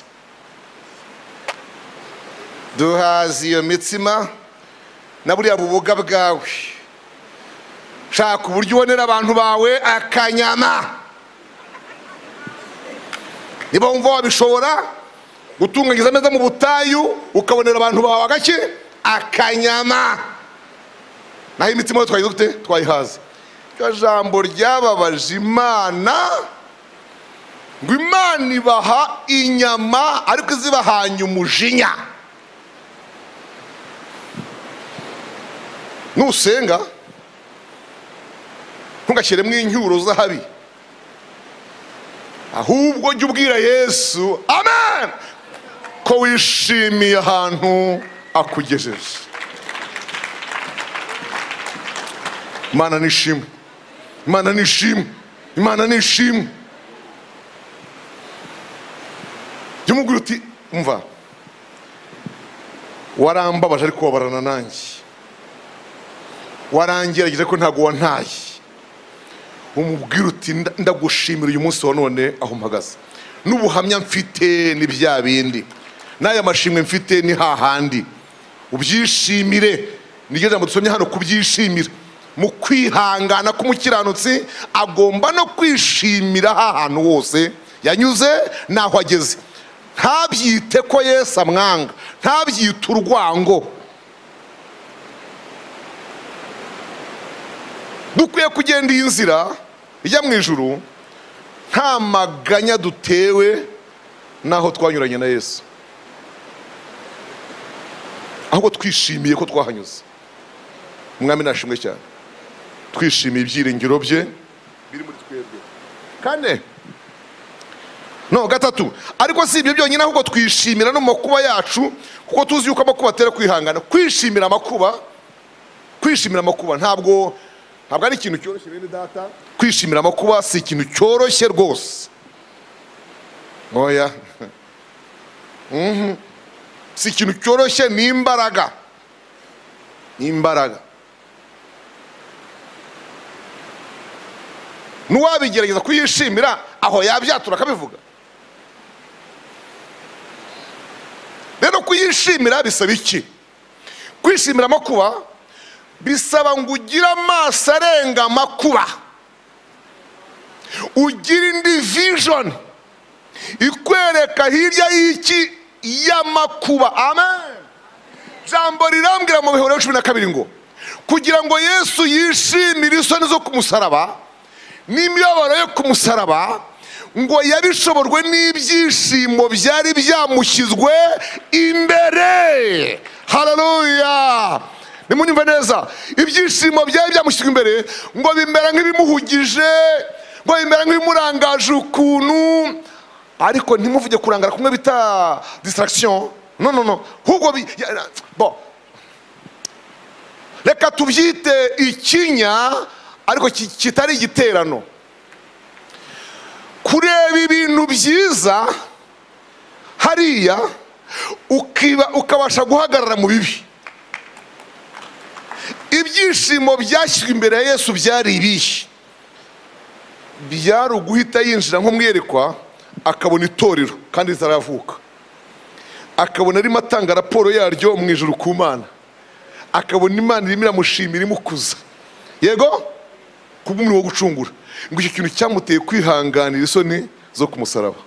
Duhaze iyo mitsima na buriya buboga bwawe. Shaka uburyo ubonera abantu bawe akanyama. Niba wumva wabishobora, gutunganyiza ameza mu butayu ukabonera abantu bawe agake akanyama, naho imitima yo twayize gute? Twayihaze. Iryo jambo ryababaje Imana, ngo Imana ibaha inyama ariko izibahanye umujinya. Nusenga ntugashyiremo incyuro z'ahabi, ahubwo jya ubwira Yesu amen ko wishimiye ahantu akugejeje. Imana nishimwe, Imana nishimwe, Imana nishimwe. Jya umubwira uti umva, warambabaje ariko wabarana nanjye, warangerageje ko ntago wantaye. Umubwira uti ndagushimira uyu munsi wa none aho mpagaze, n'ubuhamya mfite ni bya bindi, n'aya mashimwe mfite ni hahandi. Ubyishimire. Niryo jambo dusomye hano, kubyishimira. Mu kwihangana k'umukiranutsi agomba no kwishimira ahantu hose yanyuze naho ageze. Ntabyite ko Yesu amwanga, ntabyite urwango. Dukwiye kugenda iyi nzira ijya mu ijuru nta maganya dutewe naho twanyuranye na Yesu, ahubwo twishimiye ko twahanyuze. Umwami nashimwe cyane, twishimiye ibyiringiro bye biri muri twebwe. Kane no gatatu, ariko si ibyo byonyine, ahubwo twishimira no makuba yacu, kuko tuzi yuko amakuba atera kwihangana. Kwishimira amakuba, kwishimira amakuba ntabwo ntabwo ari ikintu cyoroshye bene data. Kwishimira amakuba si ikintu cyoroshye rwose, oya. Mhm. Si ikintu cyoroshye, ni imbaraga, ni imbaraga. Nuwabigerageza kuyishimira aho yabyatura akabivuga. Rero kuyishimira bisaba iki? Kwishimira amakuba bisaba ngo ugire amaso arenga amakuba, ugire indi vision ikwereka hirya y'iki y'amakuba. Amen. Jambo rirambwira mu Biheburayo cumi na kabiri ngo kugira ngo Yesu yishimire isoni zo kumusaraba n'imibabaro yo kumusaraba, ngo yabishoborwe n'ibyishimo byari byamushyizwe imbere. Haleluya. Nimunyumve neza, ibyishimo byari byamushyizwe imbere ngo bimera nk'ibimuhugije, ngo bimera nk'ibimurangaje ukuntu. Ariko ntimuvuge kurangara kumwe bita distraction. No no no. Ahubwo bon, reka tubyite ikinya ariko kitari igiterano. Kureba ibintu byiza hariya ukiba ukabasha guhagarara mu bibi. Ibyishimo byashyizwe imbere ya Yesu byari ibihe, byari uguhita yinjira nko mwerekwa akabona itorero kandi ritaravuka, akabona arimo atanga raporo yaryo mu ijuru ku Mana, akabona Imana irimo iramushimira imukuza, yego kubw'umurimo wo gucungura. Ngo icyo kintu cyamuteye kwihanganira isoni zo kumusaraba.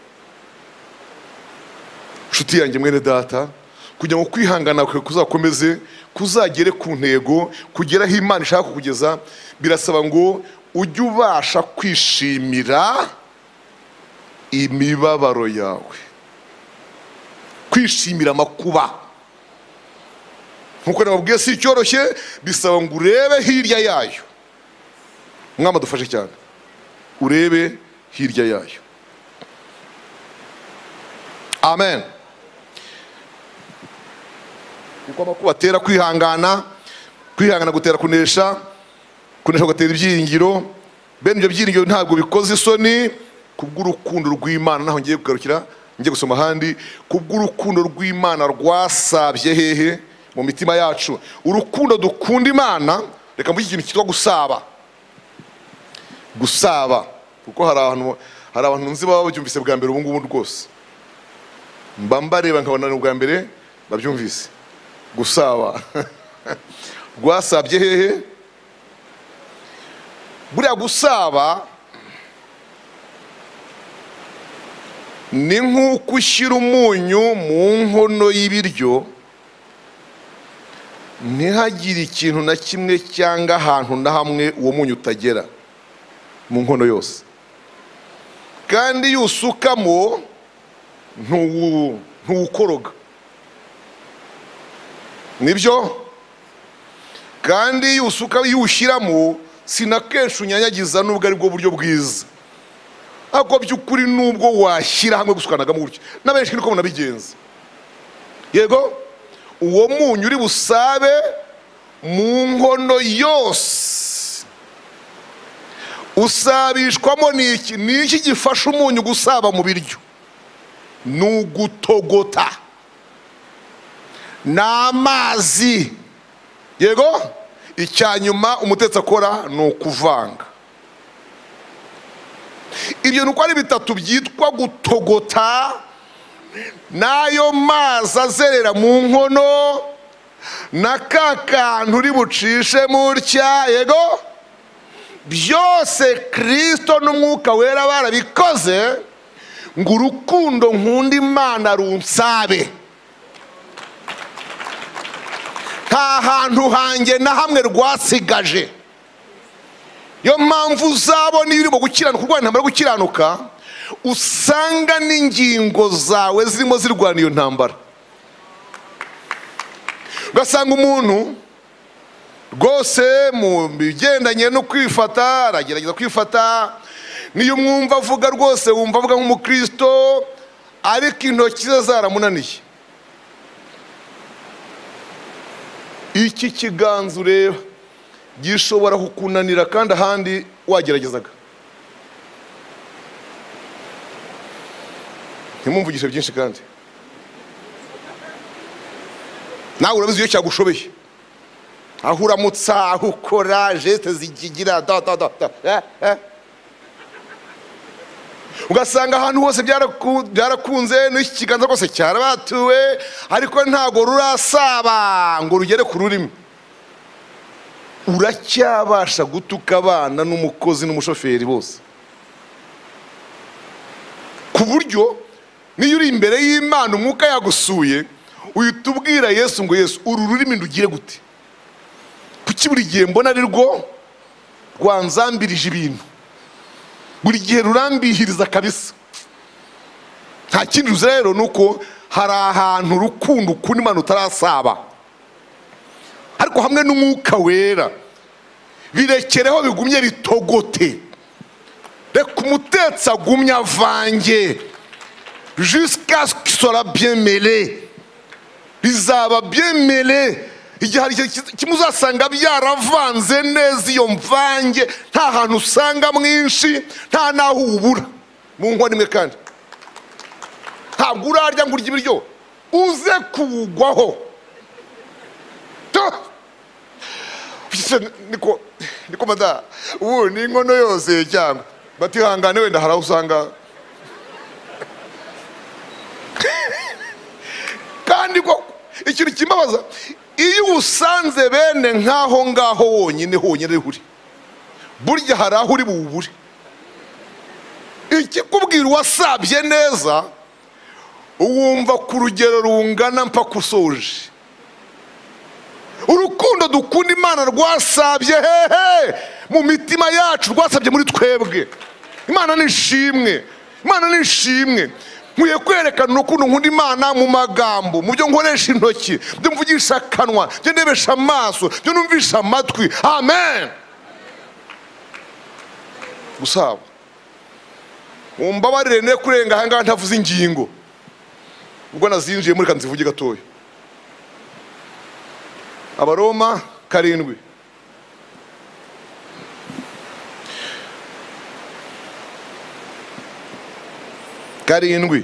Nshuti yanjye mwene data, kugira ngo kwihangana kwe kuzakomeze kuzagere ku ntego, kugera aho Imana ishaka kukugeza, birasaba ngo ujye ubasha kwishimira imibabaro yawe, kwishimira amakuba. Nkuko nababwiye si cyoroshye, bisaba ngo urebe hirya yayo. Mwama dufashe cyane, urebe hirya yayo. Amen. Kuko amakuba atera kwihangana, kwihangana gutera kunesha, kunesha gatera ibyiringiro. Bene ibyo byiringiro ntabwo bikoze isoni, kubw'urukundo rw'Imana. Naho ngiye kugarukira, ngiye gusoma handi. Kubw'urukundo rw'Imana rwasabye hehe mu mitima yacu. Urukundo dukunda Imana, reka mvuge ikintu cyitwa gusaba. Gusaba, kuko hari abantu hari abantu nzi baba babyumvise bwa mbere ubu ngubu rwose. Mba mbareba nkabona ubwa mbere babyumvise. Gusaba rwasabye hehe? Buriya gusaba ni nk'uko ushyira umunyu mu nkono y'ibiryo ntihagire ikintu na kimwe cyangwa ahantu na hamwe uwo munyu utagera mu nkono yose, kandi iyo usukamo ntuwukoroga, nibyo? kandi iyo usuka iyo ushyiramo sinakenshi unyanyagiza, nubwo ari bwo buryo bwiza, ariko by'ukuri nubwo washyira hamwe gusukanagamo gutyo n'abenshi niko munabigenza. Yego, uwo munyu uri busabe mu nkono yose usabishwamo n'iki? N'iki gifasha umunyu gusaba mu biryo? Ni ugutogota, n'amazi. Yego, icyanyuma umutetsi akora ni ukuvanga. Ibyo nuko ari bitatu byitwa gutogota, n'ayo mazi azerera mu nkono, na ka kantu uri bucishe mutya. Yego, byose Kristo n'Umwuka Wera barabikoze ngo urukundo nkunda Imana runsabe. Nta hantu hanjye na hamwe rwasigaje. Yo mpamvu uzabona iyo urimo gukiranuka, urwana intambara yo gukiranuka, usanga n'ingingo zawe zirimo zirwana iyo ntambara. Ugasanga umuntu rwose mu bigendanye no kwifata aragerageza kwifata, niyo mwumva avuga rwose wumva avuga nk'umukristo, ariko intoki ze zaramunaniye. Iki kiganza ureba gishobora kukunanira kandi ahandi wageragezaga. Ntimumvugishe byinshi kandi nawe urabizi iyo cyagushobeye, aho uramutsa, aho ukora geste zikigira da da da eh eh ugasanga ahantu hose byarakunze, n'iki kiganza rwose cyarabatuwe, ariko ntago rurasaba ngo rugere ku rurimi. Uracyabasha gutuka abana n'umukozi n'umushoferi bose, ku buryo niyo uri imbere y'Imana Umwuka yagusuye uhita ubwira Yesu ngo Yesu, uru rurimi ndugire gute? Kuki buri gihe mbona ari rwo rwanzambirije ibintu, buri gihe rurambihiriza kabisa? Nta kindi ruzi rero, nuko hari ahantu urukundo ukunda Imana utarasaba, ariko hamwe n'Umwuka Wera birekereho bigumye bitogote. Reka umutetsi agumye avange jusqu'à ce qu'il soit bien mêlé. Bizaba bien mêlé, igihe hari kimuzasanga byaravanze neza iyo mvange, nta hantu usanga mwinshi, nta naho ubura mu nkono imwe. Kandi ntabwo urarya ngo urye ibiryo uze kugwaho. Niko niko mada ubu ni inkono yose cyangwa batihangane, wenda haraho usanga. Kandi ko ikintu kimbabaza, iyo usanze bene nkaho ngaho wonyine honyine uri, burya hari aho uri bubure. Ikikubwira wasabye neza uwumva ku rugero rungana mpaka usoje. Urukundo dukunda Imana rwasabye hehe mu mitima yacu, rwasabye muri twebwe. Imana nishimwe, Imana nishimwe. Nkwiye kwerekana urukundo nkunda Imana mu magambo, mu byo nkoresha intoki, byo mvugisha akanwa, byo ndebesha amaso, byo numvisha amatwi. Amen. Gusaba umbabarire ne kurenga aha ngaha ntavuze ingingo, ubwo nazinjiye muri kanzivuge gatoya. Abaroma karindwi karindwi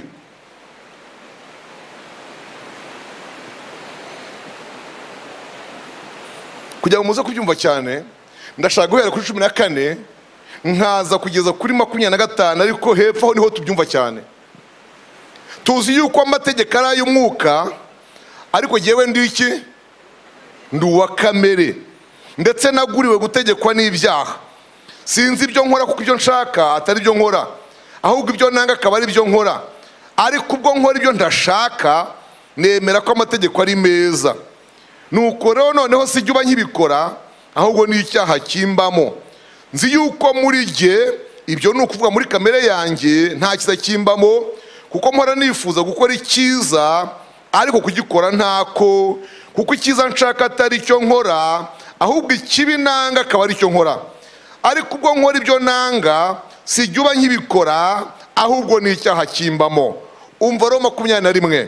kugira ngo muze kubyumva cyane, ndashaka guhera kuri cumi na kane nkaza kugeza kuri makumyabiri na gatanu, ariko hepfo niho tubyumva cyane. Tuzi yuko amategeko ari ay'umwuka, ariko jyewe ndi iki? Ndi uwa kamere, ndetse naguriwe gutegekwa n'ibyaha. Sinzi ibyo nkora kuko ibyo nshaka atari byo nkora, ahubwo ibyo nanga akaba ari byo nkora. ariko ubwo nkora ibyo ndashaka nemera ko amategeko ari meza. Nuko rero noneho sijya uba nkibikora, ahubwo ni icyaha kimbamo. Nzi yuko muri jye, ibyo ni ukuvuga muri kamere yanjye, nta kiza kimbamo, kuko mpora nifuza gukora icyiza ariko kugikora ntako, kuko icyiza nshaka atari cyo nkora, ahubwo ikibi nanga akaba ari cyo nkora. Ariko ubwo nkora ibyo nanga sijya uba nkibikora, ahubwo ni icyaha kimbamo. Umva Roma makumyabiri na rimwe.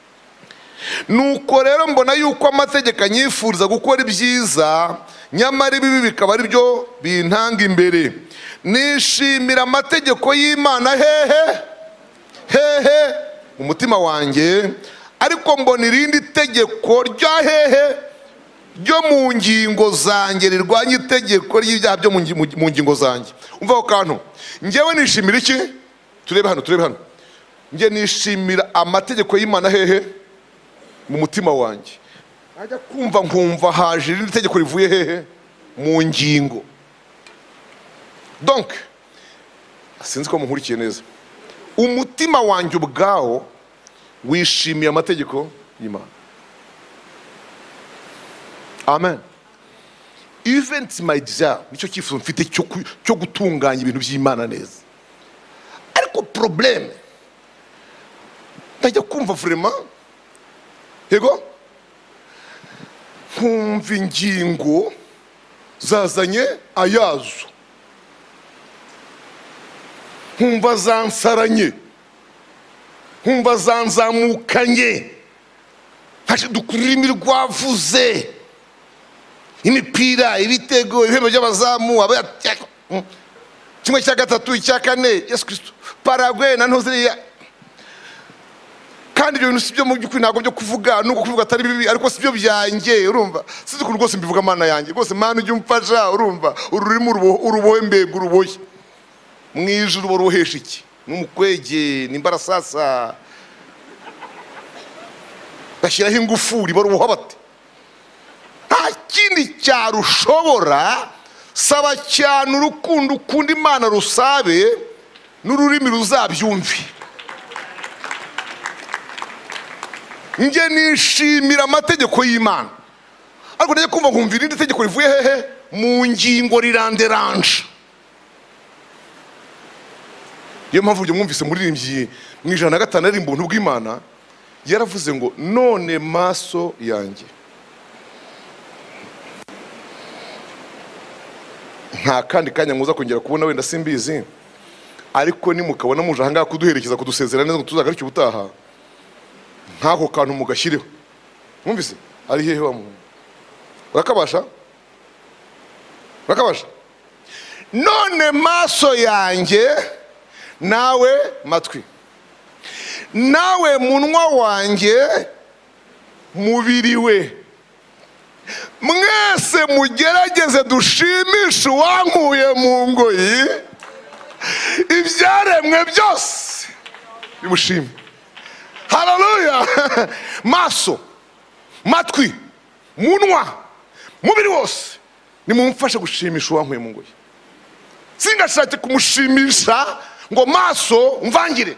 Nuko rero mbona yuko amategeko anyifuriza gukora ibyiza, nyamara ibibi bikaba ari byo bintanga imbere. Nishimira amategeko y'Imana hehe hehe umutima wanjye, ariko mbona irindi tegeko rya hehe ryo mu ngingo zanjye rirwanya itegeko ry'ibyaha byo mu ngingo zanjye. Umva ako kantu, njyewe nishimira iki? Turebe hano, turebe hano. Njye nishimira amategeko y'Imana hehe mu mutima wanjye. Najya kumva nkumva haje irindi tegeko rivuye hehe mu ngingo. Donc sinzi ko munkurikiye neza, umutima wanjye ubwawo wishimiye amategeko y'Imana. Amen. Even my desire, nicyo cyifuzo mfite cyo gutunganya ibintu by'Imana neza. Ariko problème, najya kumva vraiment yego kumva ingingo zazanye ayazo, kumva zansaranye, kumva zanzamukanye, dukurimi rwavuze, imipira, ibitego, ibihembo by'abazamu, kimwe cya gatatu, icya kane, Yesu Kristo, Paraguay na ntoziriya. Kandi ibyo bintu sibyo mu by'ukuri, ntabwo byo kuvuga, nuko kuvuga atari bibi, ariko sibyo byanjye, urumva. Sizi ko rwose mbivuga Mana yanjye, rwose Mana ujye umfasha, urumva. Ururimi urubohe mbega urubohe. Mu ijuru boruhesha iki? N'umukwege, n'imbarasasa. Bashyiraho ingufuri baruboha bate? Nta kindi cyarushobora, saba cyane urukundo ukunda Imana rusabe, n'ururimi ruzabyumvi. Njye nishimira amategeko y'Imana, ariko najya kumva nkumva irindi tegeko rivuye hehe mu ngingo riranderanje. Iyo mpamvu byo mwumvise muririmbyi mu ijana na gatanu ari mbuntu bw'Imana, yaravuze ngo none maso yanjye nta kandi kanya muza kongera kubona, wenda simbizi, ariko nimukabona muje ahangaha kuduherekeza kudusezerana neza ngo tuzagaruke ubutaha, ntako kantu mugashyireho. Mwumvise ari hehe wa muntu? Urakabasha? Urakabasha? None maso yanjye, nawe matwi, nawe munwa wanjye, mubiri we, mwese mugerageze dushimishe uwankuye mu ngoyi, ibyaremwe byose bimushime. Haleluya. Maso, matwi, munwa, mubiri wose nimumfashe gushimisha uwankuye mu ngoyi. Singashake kumushimisha ngo maso mvangire,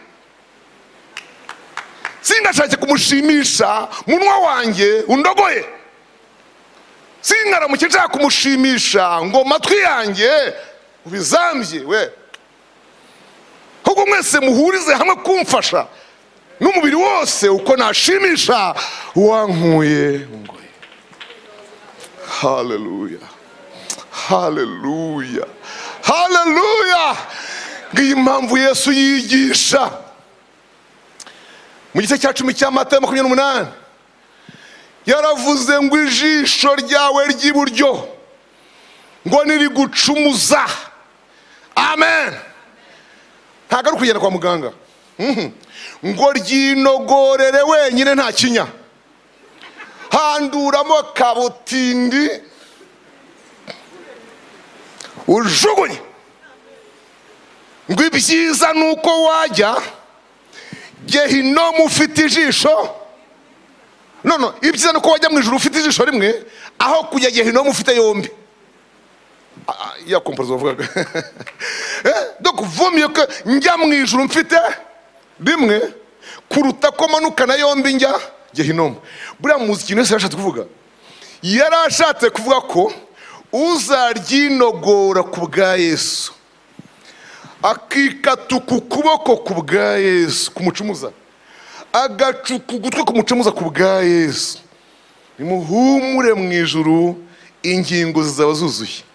singashake kumushimisha munwa wanjye undogoye, singaramuke nshaka kumushimisha ngo matwi yanjye ubizambye we. Ahubwo mwese muhurize hamwe kumfasha n'umubiri wose uko nashimisha uwankuye mu ngoyi. Haleluya, haleluya, haleluya. Ngiyi mpamvu Yesu yigisha mu gice cya cumi cya Matayo makumyabiri n'umunani, yaravuze ngo ijisho ryawe ry'iburyo ngo nirigucumuza, amen, ntabwo ari ukugenda kwa muganga, ngo ryinogorere wenyine nta kinya, handuramo kabutindi ujugunye. Ngo ibyiza nuko wajya Gehinomu ufite ijisho, no no, ibyiza nuko wajya mu ijuru ufite ijisho rimwe, aho kujya Gehinomu ufite yombi. Ya kompozo bavuga. Eh, donc vaut mieux que njya mu ijuru mfite rimwe, kuruta ko manukana yombi njya Gehinomu. Buriya muzi ikintu Yesu yashatse kuvuga? Yari ashatse kuvuga ko uzaryinogora ku bwa Yesu, akikatuka ukuboko ku bwa Yesu kumucumuza, agacuka ugutwi kumucumuza ku bwa Yesu, nimuhumure mu ijuru ingingo zizaba zuzuye.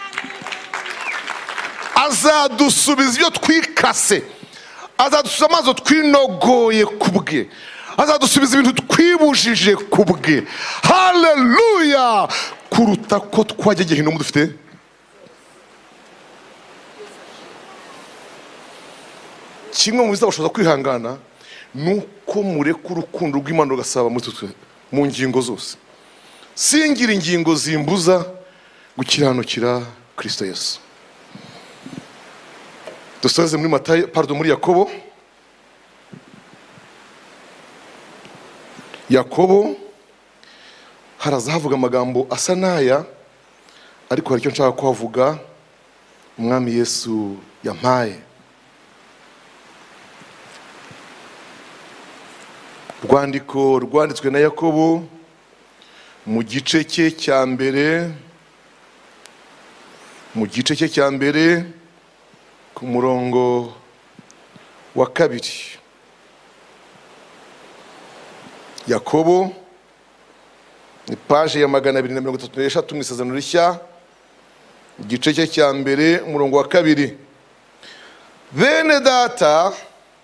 Azadusubiza ibyo twikase, azadusubiza amaso twinogoye ku bwe, azadusubiza ibintu twibujije ku bwe. Haleluya! Kuruta ko twajya Gehinomu dufite. Kimwe mu bizabashoboza kwihangana nuko mureka urukundo rw'Imana rugasaba muri twe mu ngingo zose. Singira ingingo zimbuza gukiranukira Kristo Yesu. Dusoze muri Matayo, pardon, muri Yakobo. Yakobo haraza havuga amagambo asa n'aya, ariko hari icyo nshaka kuhavuga Umwami Yesu yampaye. Rwandiko rwanditswe na Yakobo mu gice cye cya mbere, mu gice cye cya mbere ku murongo wa kabiri. Yakobo ni paje ya magana abiri na mirongo itatu n'eshatu mu Isezerano Rishya, igice cye cya mbere umurongo wa kabiri. Bene data,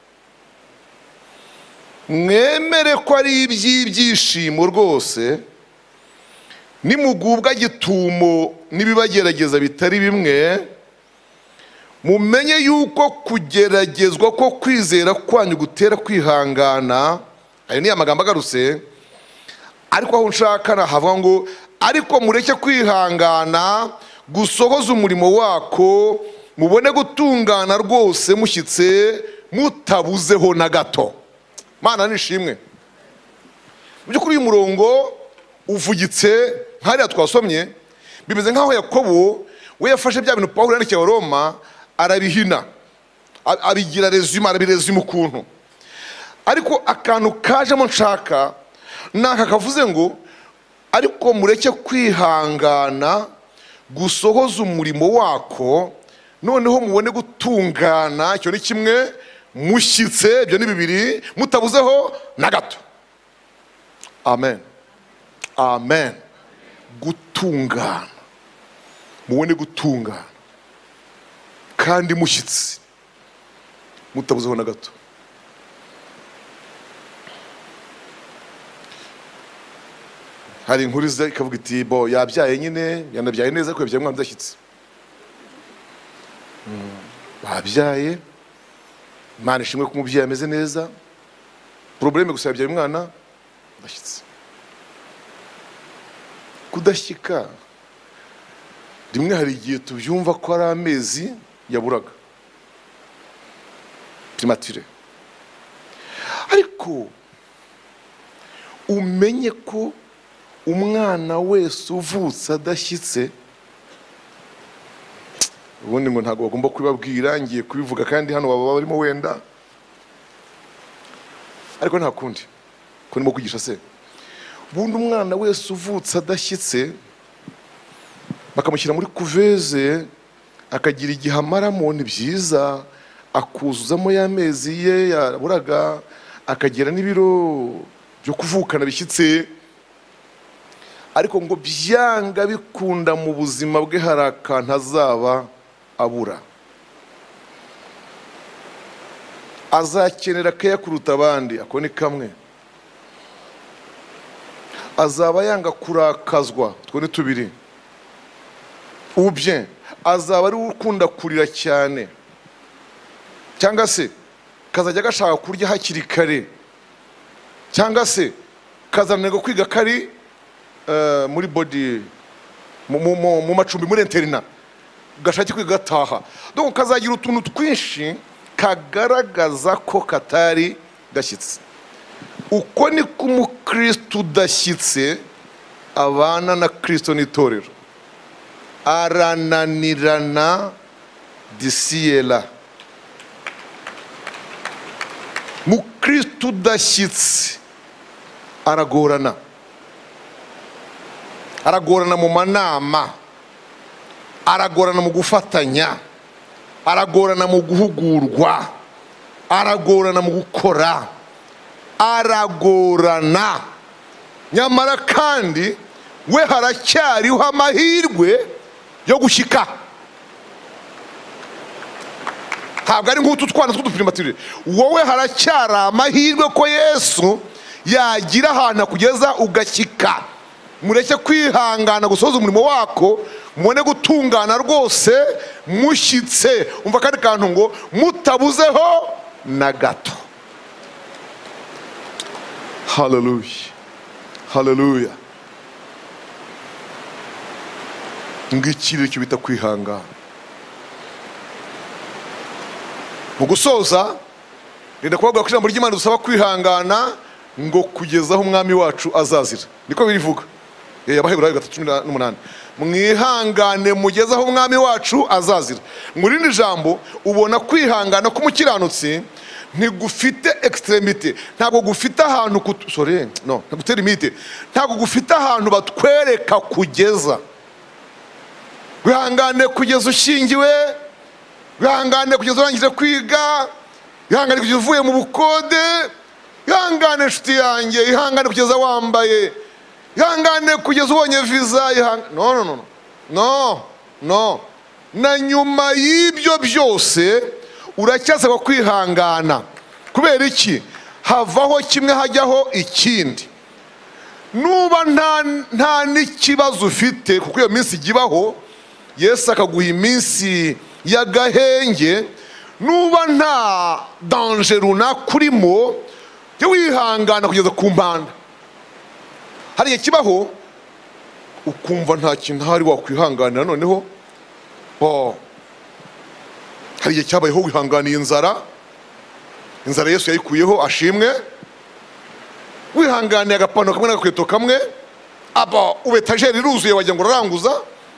mwemere ko ari iby'ibyishimo rwose nimugubwa gitumo n'ibibagerageza bitari bimwe, mumenye yuko kugeragezwa ko kwizera kwanyu gutera kwihangana. Ayo ni amagambo agarutse, ariko aho nshaka nahavuga ngo ariko mureke kwihangana gusohoza umurimo wako, mubone gutungana rwose mushyitse mutabuzeho na gato. Mana nishimwe. Mu by'ukuri uyu murongo uvugitse nk'ariya twasomye, bimeze nk'aho Yakobo we yafashe bya bintu Pawulo yandikiye Abaroma arabihina, abigira resume, arabiresume ukuntu. Ariko akantu kajemo nshaka naka kavuze ngo ariko mureke kwihangana gusohoza umurimo wako, noneho mubone gutungana. Icyo ni kimwe, mushyitse, ibyo ni bibiri, mutabuzeho na gato. Amen, amen. Gutungana, mubone gutungana kandi mushyitse mutabuzeho na gato. Hari inkuru iza ikavuga iti bo yabyaye nyine, yanabyaye neza ko yabyaye umwana udashyitse. Babyaye, Imana ishimwe ko umubyeyi ameze neza, probleme gusa yabyaye umwana udashyitse. Kudashyika rimwe hari igihe tubyumva ko ari amezi yaburaga, primature. Ariko umenye ko umwana wese uvutse adashyitse, ubundi ngo ntabwo bagomba kubibabwira, ngiye kubivuga kandi hano baba barimo wenda, ariko nta kundi ko ndimo kwigisha. Se ubundi umwana wese uvutse adashyitse bakamushyira muri kuveze, akagira igihe amaramo, ni byiza, akuzuzamo y'amezi ye yaburaga, akagira n'ibiro byo kuvukana bishyitse. Ariko ngo byanga bikunda mu buzima bwe hari akantu azaba abura, azakenera keya kuruta abandi. Ako ni kamwe. Azaba yanga kurakazwa, two ni tubiri. Ubye azaba ari ukunda kurira cyane, cyangwa se kazajya gashaka kurya hakiri kare, cyangwa se kazanirwa kwiga kari Uh, muri body mu, mu, mu macumbi muri interina, gashaki kwiga gataha. Donc kazagira utuntu twinshi kagaragaza ko katari gashyitse. Uko ni ko umukristo udashyitse abana na Kristo n'itorero, arananirana d'ici et là. umukristo udashyitse aragorana, aragorana mu manama, aragorana mu gufatanya, aragorana mu guhugurwa, aragorana mu gukora, aragorana. Nyamara kandi we haracyariho amahirwe yo gushyika. Ntabwo ari nk'utu twana tw'udupirimatire. Wowe haracyari amahirwe ko Yesu yagira ahantu kugeza ugashyika. Mureke kwihangana gusoza umurimo wako, mubone gutungana rwose mushyitse. Umva kandi kantu ngo mutabuzeho na gato. Hallelujah, hallelujah. Ngikiri cyo bita kwihangana. Mu gusoza renda kuvuga ko ijambo ry'Imana dusaba kwihangana ngo kugeza aho umwami wacu azazira. Niko birivuga. Eh Abaheburayo gatatu n'umunani. Mwihangane mugeza aho umwami wacu azazira. Muri rindi jambo ubona kwihangana k'umukiranutsi ntigufite extremity, ntabwo gufite ahantu sorry no ntagutera imite, ntabwo gufite ahantu batwereka kugeza. Wihangane kugeza ushingiwe, wihangane kugeza urangije kwiga, wihangane kugeza uvuye mu bukode, wihangane nshuti yanjye, wihangane kugeza wambaye, wihangane kugeza ubonye visa. No no no no no, na nyuma y'ibyo byose uracyasaba kwihangana. Kubera iki? Havaho kimwe hajyaho ikindi. Nuba nta nta n'ikibazo ufite, kuko iyo minsi igibaho Yesu akaguha iminsi y'agahenge, nuba nta danger runaka urimo, jya wihangana kugeza ku mpanda. Hari igihe kibaho ukumva nta kintu hari wakwihanganira, noneho oh hari igihe cyabayeho wihanganiye inzara, inzara Yesu yayikuyeho ashimwe, wihanganiye agapano kamwe n'agakweto kamwe, aba ubetajeri iruzuye wagira ngo uraranguza.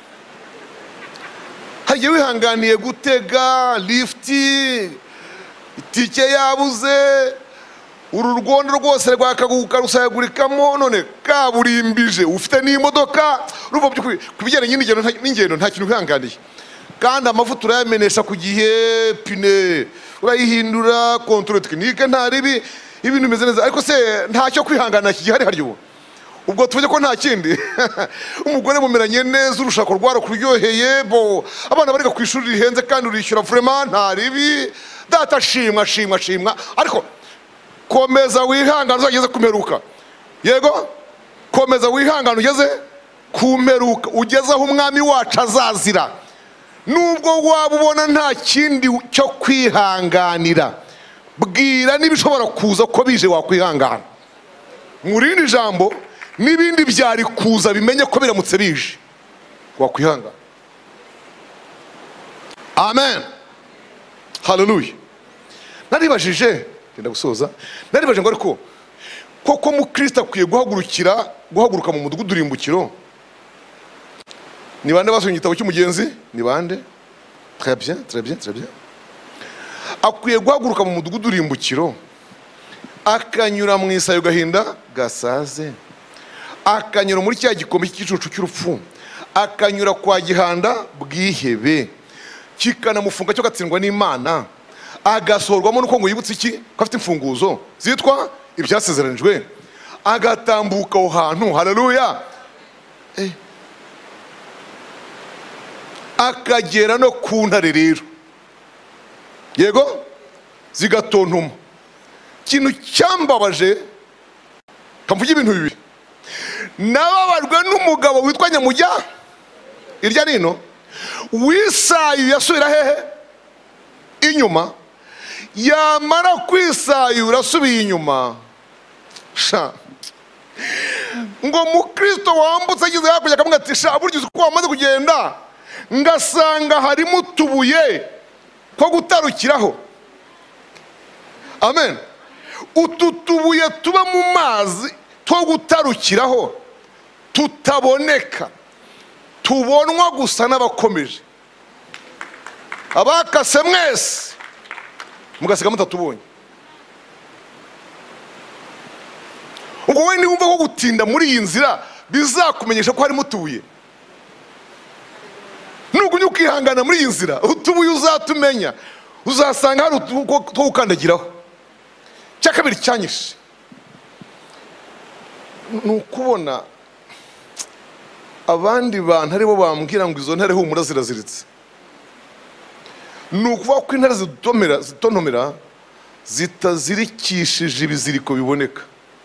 Hari igihe wihanganiye gutega lifti, itike yabuze, uru rwondo rwose rwakaguka rusayagurikamo, none kaburimbije, ufite n'imodoka. Urumva by'ukuri kubijyanye n'ingendo nta kintu wihanganiye. Kandi amavuta urayamenesha ku gihe, pine urayihindura, control technique nta ribi, ibintu bimeze neza. Ariko se ntacyo kwihangana kigihari hari ubu. Ubwo tuvuge ko nta kindi. Umugore mumeranye neza, urushako rwara kuryoheye, bo abana bariga ku ishuri rihenze kandi urishyura vraiment nta ribi. Data shimwa shimwa shimwa. Ariko komeza wihangana uzageze kumeruka. Yego, komeza wihangana ugeze kumeruka, ugeze aho umwami wacu azazira. Nubwo waba ubona nta kindi cyo kwihanganira, bwira n'ibishobora kuza ko bije wakwihangana. Murindi jambo n'ibindi byari kuza bimenye ko biramutse bije wakwihangana. Amen, hallelujah. Naribajije ndenda gusoza, naribajije ngo ariko koko mu Kristo akwiye guhagurukira guhaguruka mu mudugudu urimbukiro. Ni bande basomye igitabo cy'umugenzi? Ni bande? Très bien, très bien, très bien. Akwiye guhaguruka mu mudugudu urimbukiro, akanyura mu isayo gahinda gasaze, akanyura muri cya gikombe cy'igicucu cy'urupfu, akanyura kwa gihanda bwihebe, kikanamufunga cyo gatsindwa n'Imana, agasorwamo nuko ngo yibutse iki ko afite imfunguzo zitwa ibyasezeranijwe, agatambuka aho hantu. Haleluya. eh akagera no ku ntare rero, yego, zigatontoma. Kintu cyambabaje, kamvuga ibintu bibiri. Nababarwe n'umugabo witwa Nyamujya irya nino, wisayu yasubira hehe inyuma, yamara kwisayura asubiye inyuma. Sha ngo mukristo wambutse agize hakurya akamwe ati sha buryo uko wamaze kugenda ngasanga harimo utubuye ko gutarukiraho. Amen. Utu tubuye tuba mu mazi two gutarukiraho tutaboneka, tubonwa gusa n'abakomeje. Abakase mwese mugasiga mutatubonye. ubwo we niwumva ko gutinda muri iyi nzira bizakumenyesha ko harimo utubuye, nugumye ukihangana muri iyi nzira utubuye uzatumenya, uzasanga hari utubuye two gukandagiraho. Cya kabiri cyanyishe ni ukubona abandi bantu aribo bambwira ngo izo ntare humura ziraziritse. Ni ukuvuga ko intare zitontomera zitontomera zitazirikishije ibiziriko biboneka.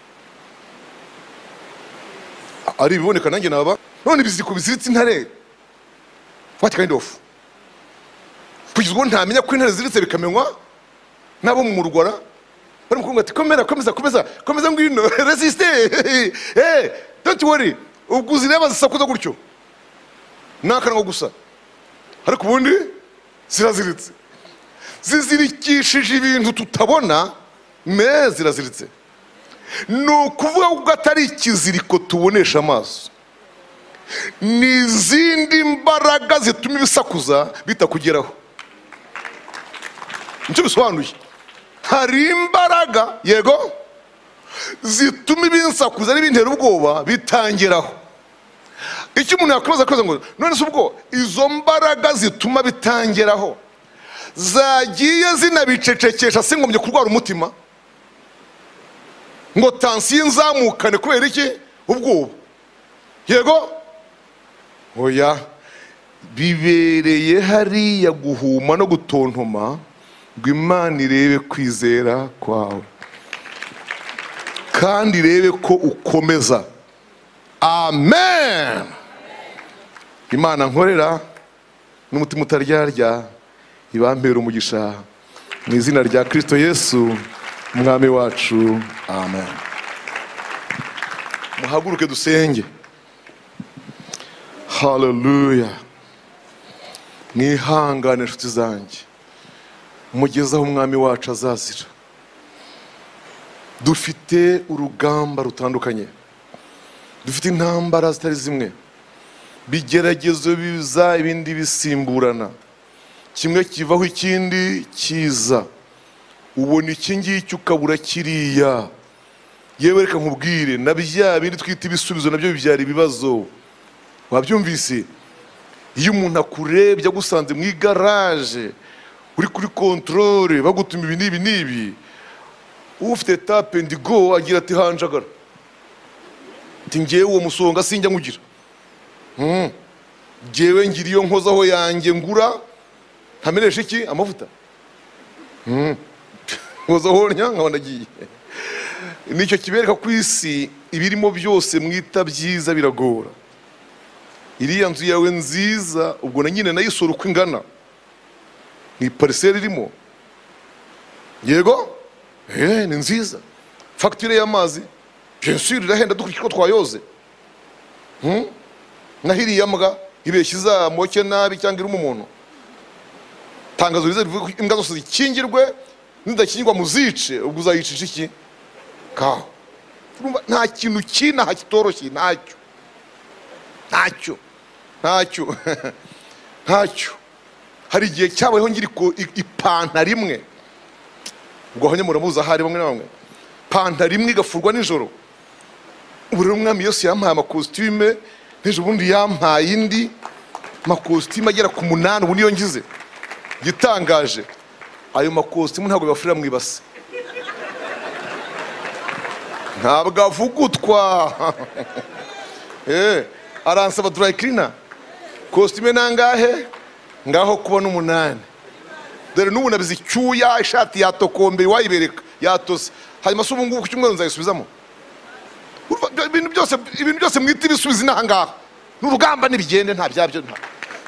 Ari ibiboneka nanjye naba none ibiziriko biziritse intare what kind of, kugeza ubwo ntamenya ko intare ziritse bikamenywa nabo mu murwara bari mukunga ati komera komeza komeza komeza ngwino resiste eh don't worry, ubwo uzireba zisakuza gutyo nakanwa gusa, ariko ubundi ziraziritse, zizirikishije ibintu tutabona me ziraziritse. Ni ukuvuga ko atari ikiziriko tubonesha amaso, ni izindi mbaraga zituma ibisakuza bitakugeraho. Nicyo bisobanuye, hari imbaraga yego zituma ibinsakuza n'ibintera ubwoba bitangeraho. Icyo umuntu yakwibaza koza ngo none se ubwo izo mbaraga zituma bitangeraho zagiye zinabicecekesha singombye kurwara umutima ngo tansiyo nzamukane kubera iki ubwoba? Yego oya, bibereye hariya guhuma no gutontoma ngo Imana irebe kwizera kwawe kandi irebe ko ukomeza. Amen. Imana nkorera n'umutima utaryarya ibampera umugisha mu izina rya Kristo Yesu umwami wacu. Amen. Muhaguruke dusenge. Hallelujah. Mwihangane inshuti zanjye, mugezaho umwami wacu azazira. Dufite urugamba rutandukanye, dufite intambara zitari zimwe, bigeragezo biza ibindi bisimburana, kimwe kivaho ikindi kiza. Ubona iki ngiki ukabura kiriya. Yewe reka nkubwire, na bya bindi twita ibisubizo nabyo bibyara ibibazo. Wabyumvise? Iyo umuntu akurebye agusanze mu igaraje uri kuri controle bagutuma ibi nibi nibi, ufite tap and go agira ati hanjagara, ati ngewe uwo musonga sinjya nkugira. Hmm. Ngewe ngira iyo nkozaho yanjye ngura ntamenesha iki amavuta. Hmm. Nkozaho nya nkabona giye. Nicyo kibereka ku isi ibirimo byose mwita byiza biragora. Iriya nzu yawe nziza ubwo na nyine nayisora uko ingana, ni parcelle irimo. Yego eh ni nziza. Facture y'amazi bien sûr irahenda dukurikije ko twayoze. Hmm? Nahiriye mbwa ibeshyiza moke nabi cyangwa irimo umuntu. Tangazo rize imbwa zose zikingirwe, nidakingirwa muzice, ubwo uzayicisha iki? Ka. Nta kintu kina hakitoroshye ntacyo. Ntacyo. Ntacyo. Ntacyo. Hari igihe cyabayeho ngiri ko ipantaro imwe. Ubwo hanye muramuza hari bamwe na bamwe. Pantaro imwe igafurwa nijoro. Ubu rero umwami Yesu yampaye amakositime, n'ejo bundi yampaye indi makositime agera ku munani, ubu niyo ngize. Gitangaje, ayo makositimu ntabwo bafurira mu ibase, ntabwo avugutwa. Eh, aransaba dry cleaner. Kositime nangahe? Ngaho kubona umunani. Dore n'ubu nabizi icyuya, ishati yatokombe wayibereka yatose. Hanyuma se ubu ngubu ku cyumweru nzayisubizamo. Ibintu byose ibintu byose mwita ibisubizo n'ahangaha. N'urugamba nibigende nta byabyo nta.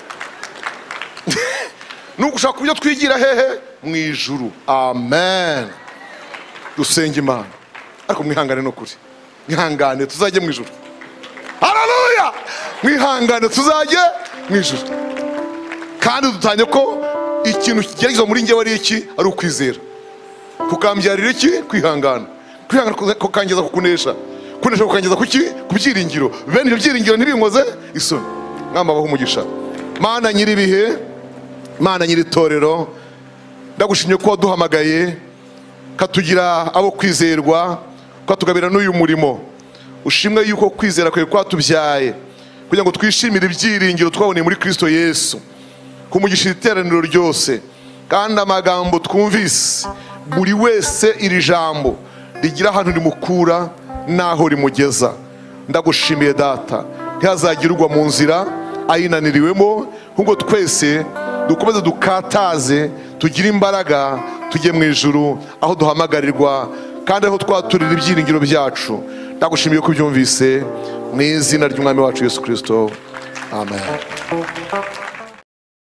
Nugushaka kubyo twigira hehe mu ijuru. Amen. Dusenge Imana. Ariko mwihangane no kuri. Mwihangane tuzajye mu ijuru. Haleluya. Mwihangane tuzajye mu ijuru. Kandi dutanye ko ikintu kigerageza muri ngewe ari iki? Ari ukwizera. Kukambyarira iki? Kwihangana. Kwihangana kukangeza kukunesha. Kunesha kukangeza kuki? Kubyiringiro. Bene ibyo byiringiro ntibinkoze isoni. Mwama baho umugisha. Mana nyiri bihe, Mana nyiri torero, ndagushimye ko waduhamagaye katugira abo kwizerwa, kwatugabira n'uyu murimo. Ushimwe yuko kwizera kwawe kwatubyaye kugira ngo twishimire ibyiringiro twaboneye muri Kristo Yesu, kumugisha iteraniro ryose. Kandi amagambo twumvise, buri wese iri jambo rigira ahantu rimukura naho rimugeza. Ndagushimiye Data, ntihazagire ugwa mu nzira ayinaniriwemo, ahubwo twese dukomeze dukataze, tugire imbaraga, tujye mu ijuru aho duhamagarirwa kandi aho twaturira ibyiringiro byacu. Ndagushimiye ko byumvise, mu izina ry'Umwami wacu Yesu Kristo, amen.